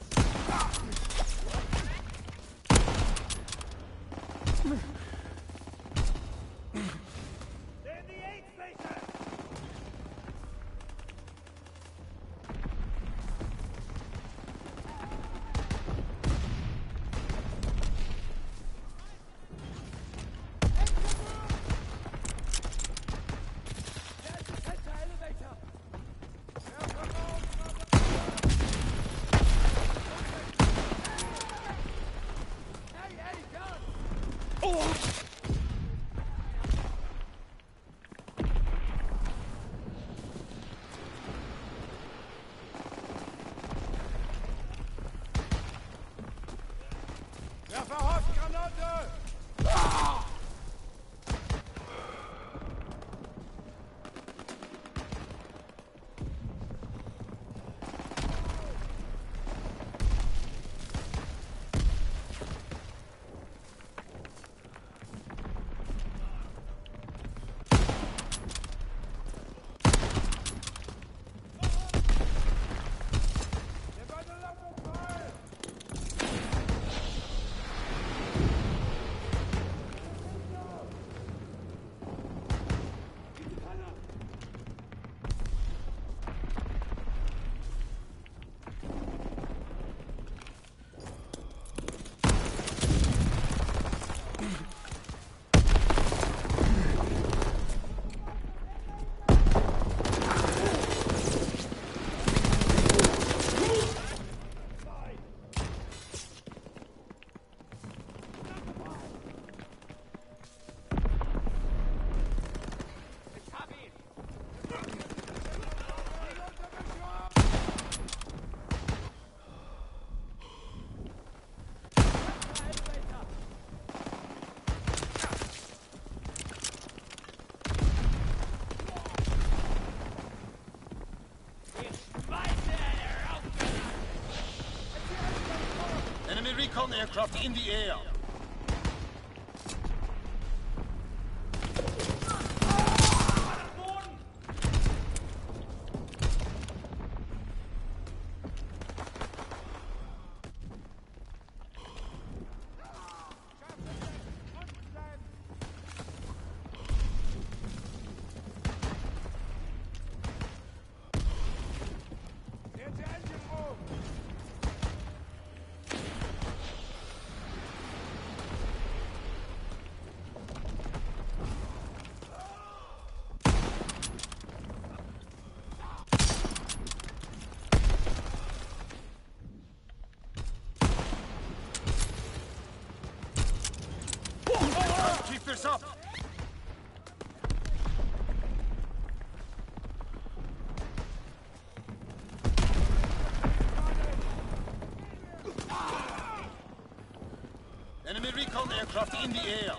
Speaker 1: Recon aircraft in the air. Keep this up! Enemy recon aircraft in the air.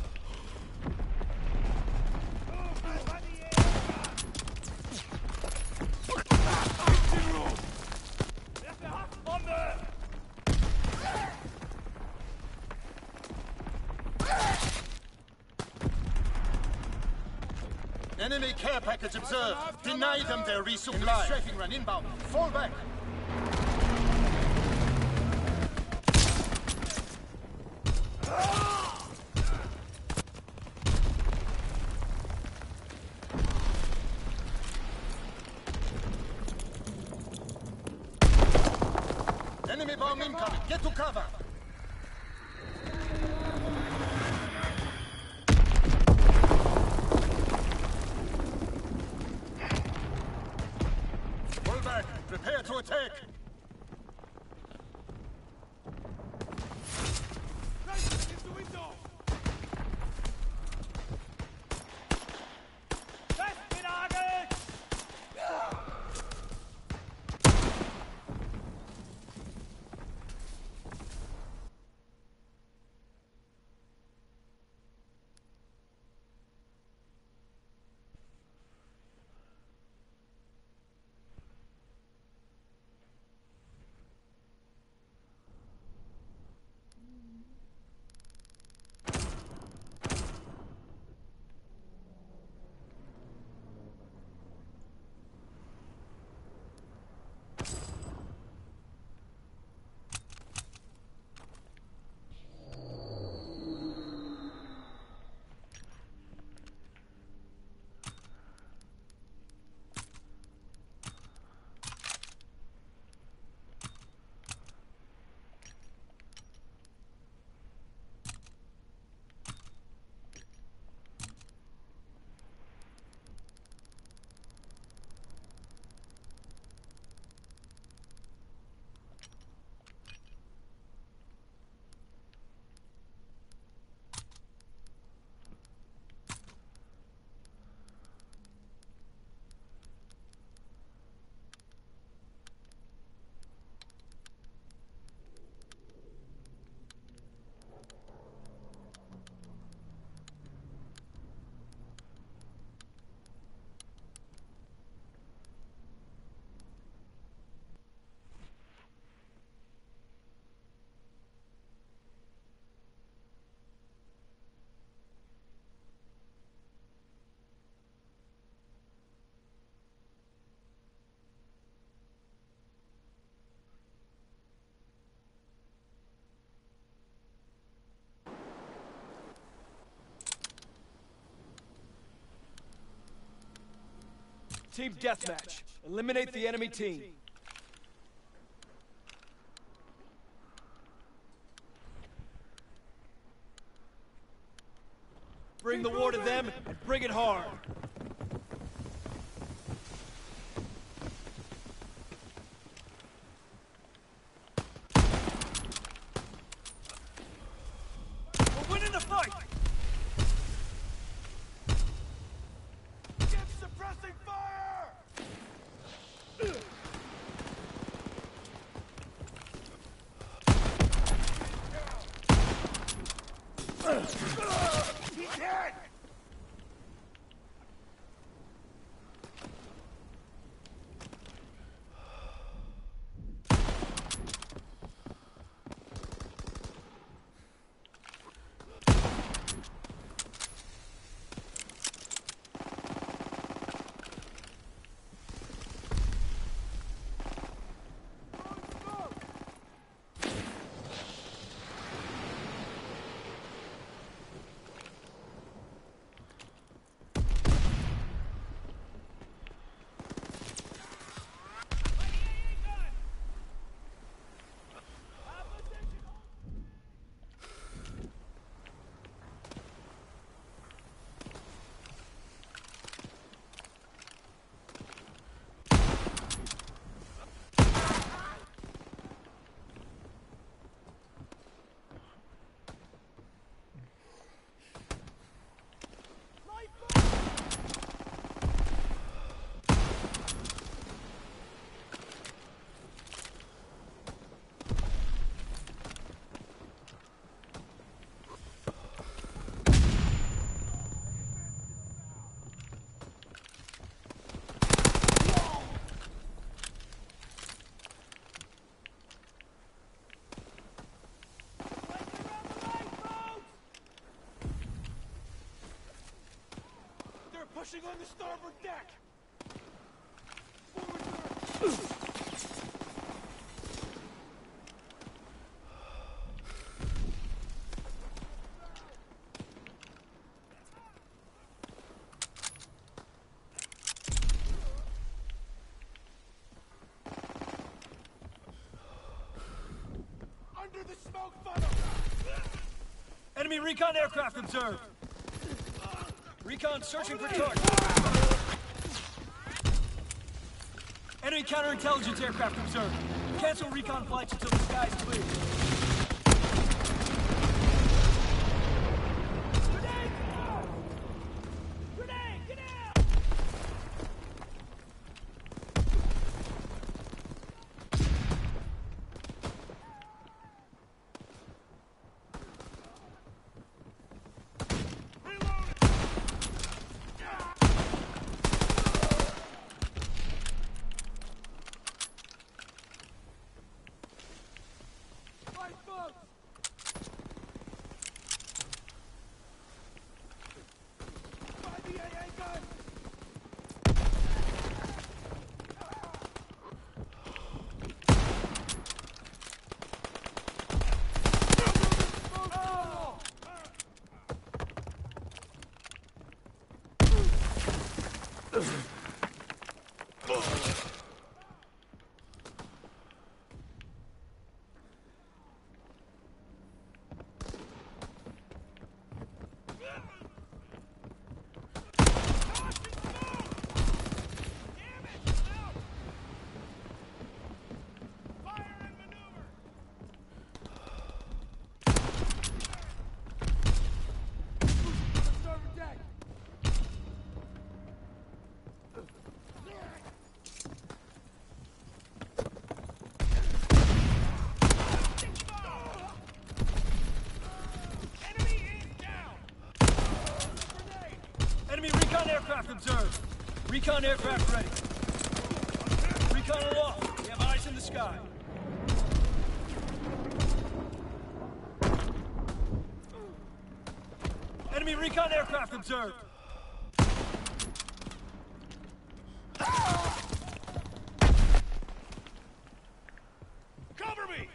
Speaker 1: Enemy care package observed. Deny them their resupply. Enemy strafing run inbound. Fall back. Enemy bomb incoming. Get to cover. Pull back. Prepare to attack.
Speaker 3: Team deathmatch. Eliminate the enemy team. Bring the war to them and bring it hard. We're winning the fight!
Speaker 2: Keep suppressing fire! He's dead! Pushing on the starboard deck! Forward, sir! Under the smoke funnel!
Speaker 3: Enemy recon aircraft observed. Recon searching for target. Enemy counterintelligence aircraft observed. Cancel recon flights until the sky is clear.
Speaker 2: Grenade! Grenade! Get out!
Speaker 3: Aircraft observed. Recon aircraft ready. Recon aloft. We have eyes in the sky. Enemy recon aircraft observed.
Speaker 2: Cover me!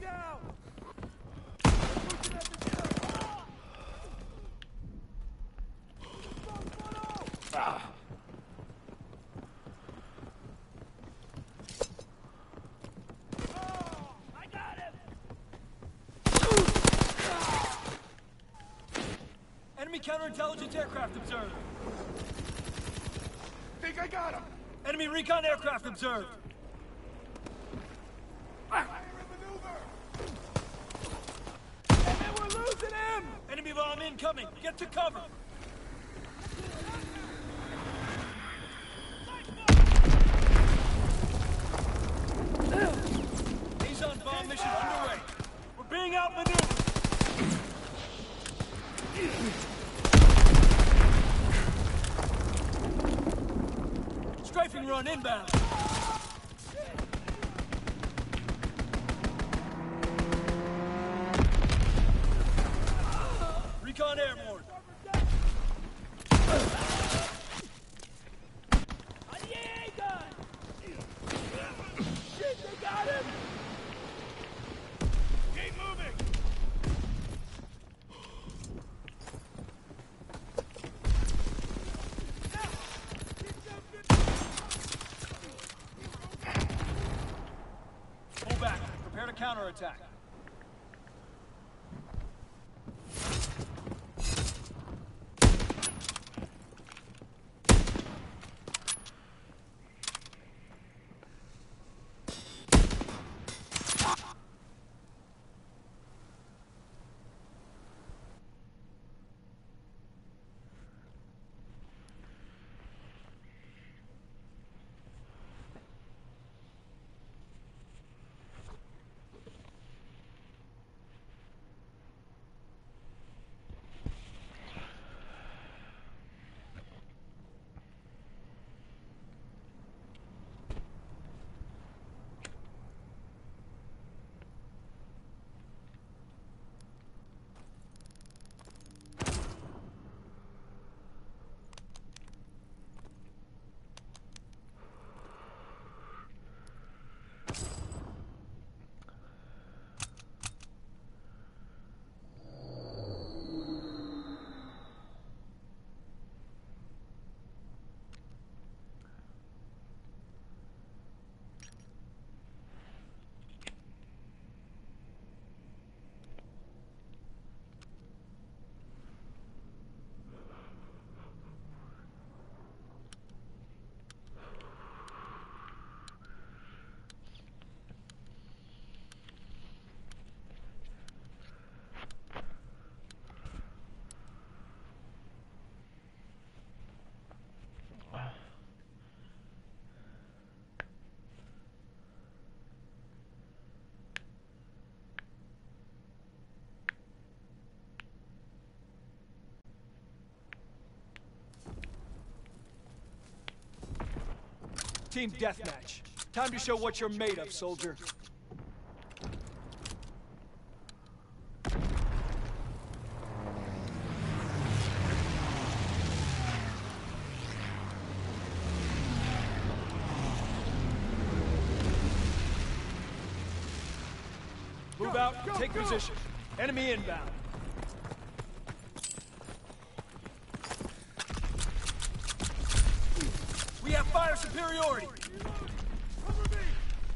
Speaker 2: down! Pushing at the tail!
Speaker 4: Ah.
Speaker 3: I got him! Enemy counterintelligence aircraft observed.
Speaker 2: Think I got him!
Speaker 3: Enemy recon aircraft observed.
Speaker 2: Fire and maneuver! And then we're losing him!
Speaker 3: Enemy bomb incoming. Get to cover. Azon bomb mission underway. We're being outmaneuvered. Strafing run inbound. Recon airborne. On the A A gun.
Speaker 2: Shit, they got him! Keep moving!
Speaker 3: Pull back. Prepare to counterattack. Team deathmatch. Time to show what you're made of, soldier. Move out, take position. Enemy inbound. We have fire superiority.
Speaker 2: Cover me!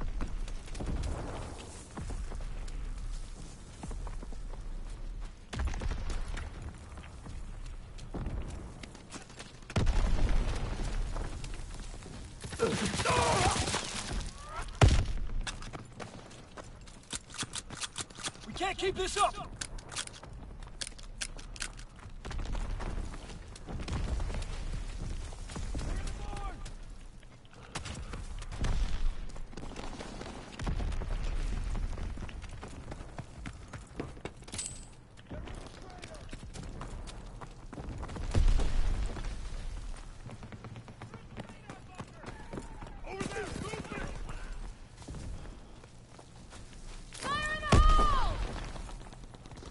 Speaker 3: We can't keep this up.
Speaker 2: Over there! Movement!
Speaker 6: Fire in the hole!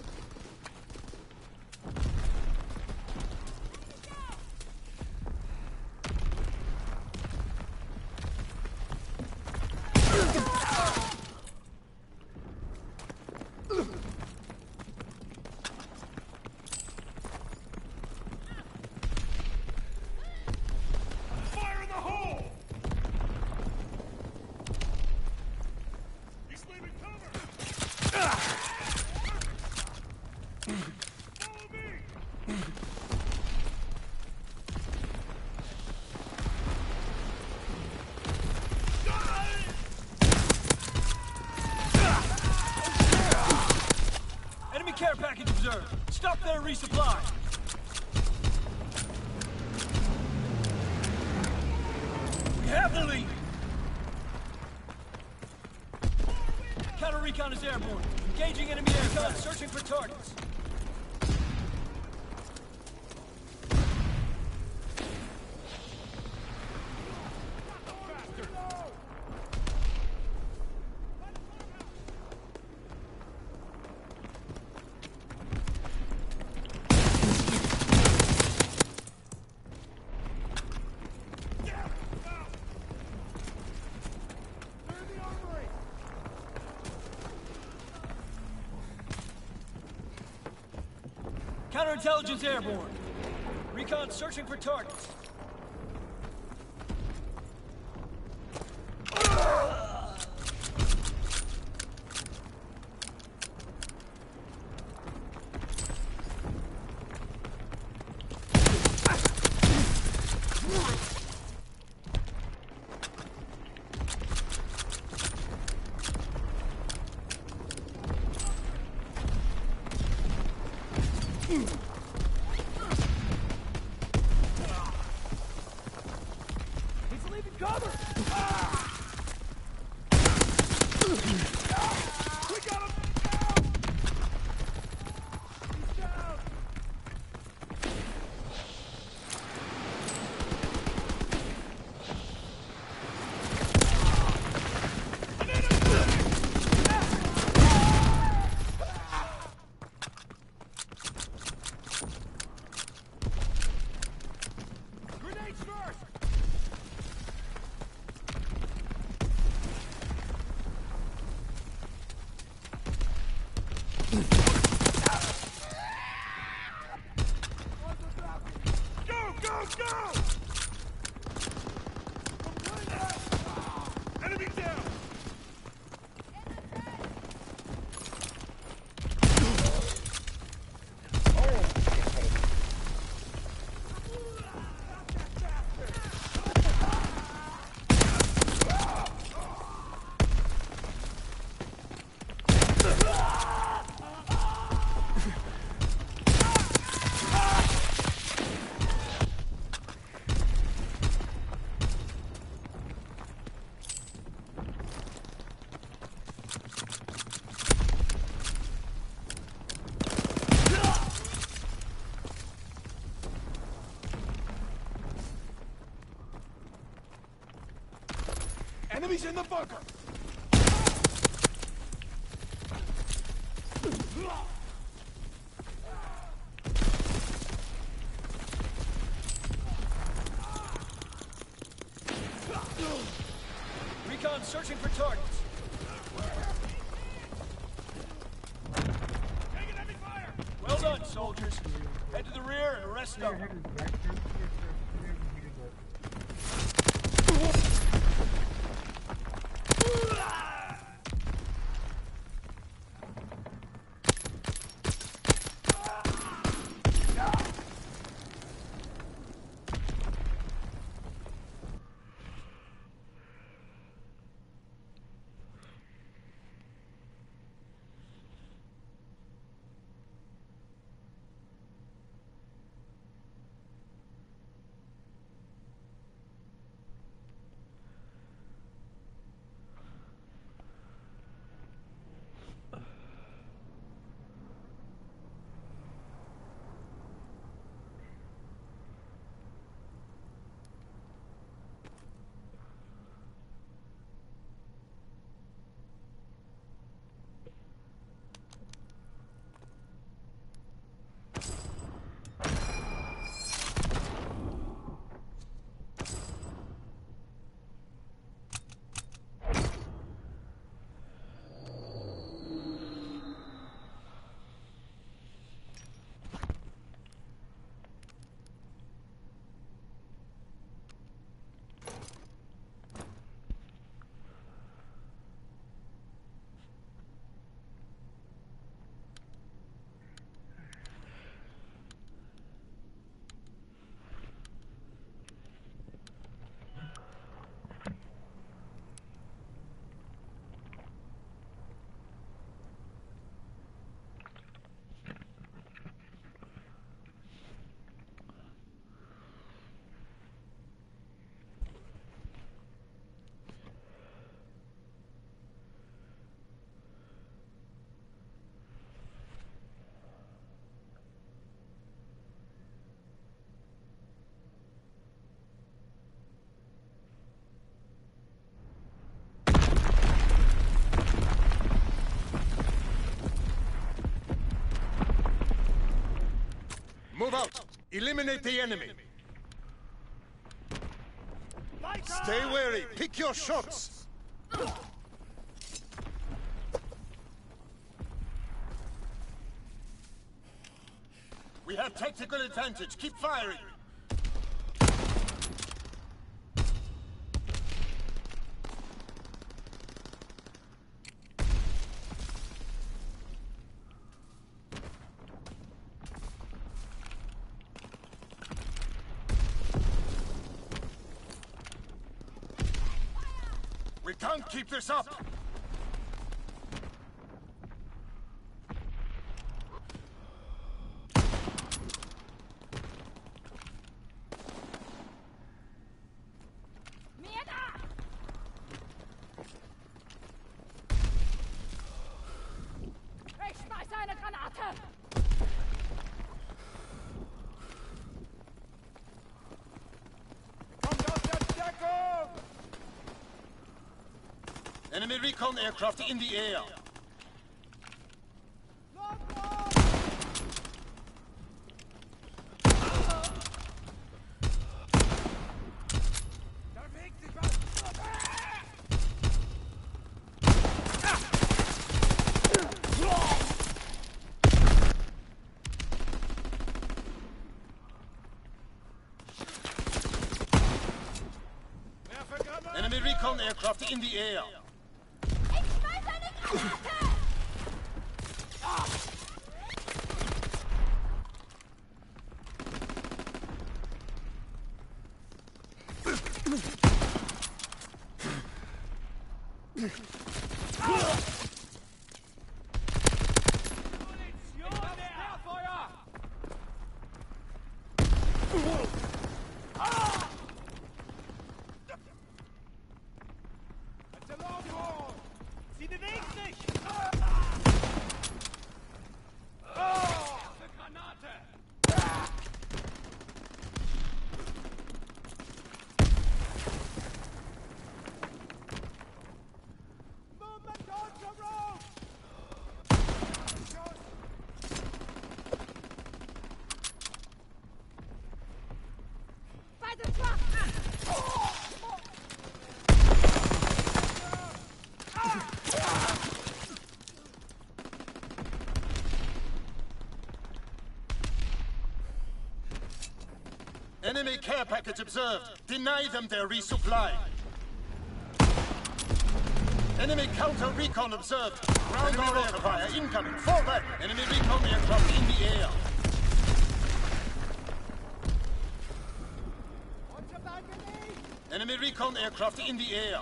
Speaker 2: leaving cover! Follow me!
Speaker 3: Enemy care package observed. Stop there and resupply. We have the lead. Counter recon is airborne. Engaging enemy aircraft, searching for targets. Counterintelligence airborne. Recon searching for targets.
Speaker 2: He's leaving cover! We got him! He's down! Grenades first! Go, go, go! Enemy down! Enemies in the bunker!
Speaker 3: Recon searching for targets.
Speaker 2: Taking heavy fire!
Speaker 3: Well done, soldiers. Head to the rear and rest up.
Speaker 1: Move out. Eliminate the enemy. Stay wary. Pick your shots. We have tactical advantage. Keep firing. We can't keep this up!
Speaker 6: Mir da! Ich schmeiße eine Granate!
Speaker 2: Kommt aus der Deckung!
Speaker 1: Enemy recon aircraft in the air.
Speaker 2: Da bewegt sich was! Werfe Granate!
Speaker 1: Enemy recon aircraft in the air.
Speaker 6: Ich schmeiße eine Granate!
Speaker 2: Munition! Feuer! Longhorn! Sie bewegt sich! Werfe Granate! Movement on the road!
Speaker 6: Weiter schwach!
Speaker 1: Enemy care package observed. Deny them their resupply. Enemy counter recon observed. Ground or air fire incoming. Fall back. Enemy recon aircraft in the air. Enemy recon aircraft in the air.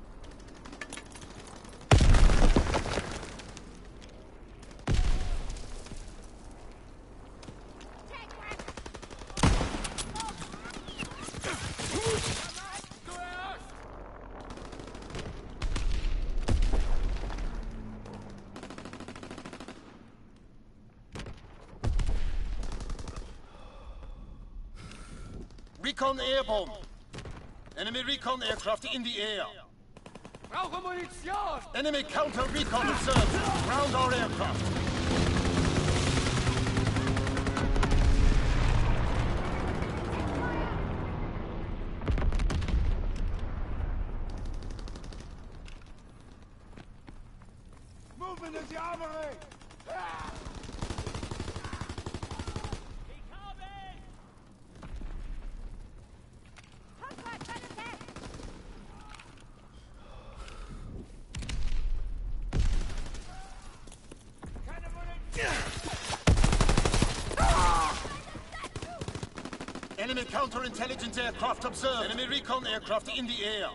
Speaker 1: Recon airborne. Enemy recon aircraft in the air.
Speaker 2: Brauche Munition!
Speaker 1: Enemy counter recon observed. Ground our aircraft.
Speaker 2: Movement in the armory!
Speaker 6: Panzerqualität!
Speaker 2: Keine Munition!
Speaker 1: Enemy counterintelligence aircraft observed. Enemy recon aircraft in the air.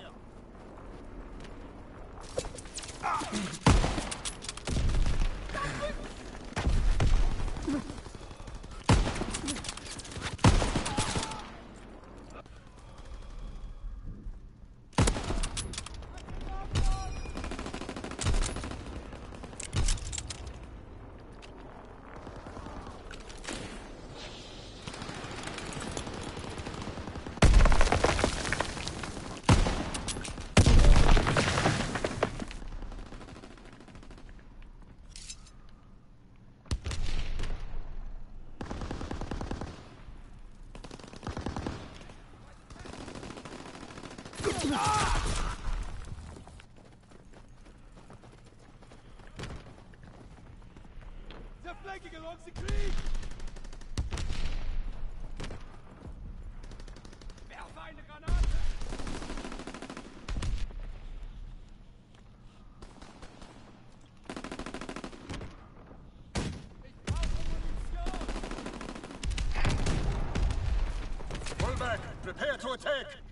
Speaker 2: They're flanking along the creek! Werfe eine Granate! Ich brauche Munition!
Speaker 1: Pull back. Prepare to attack.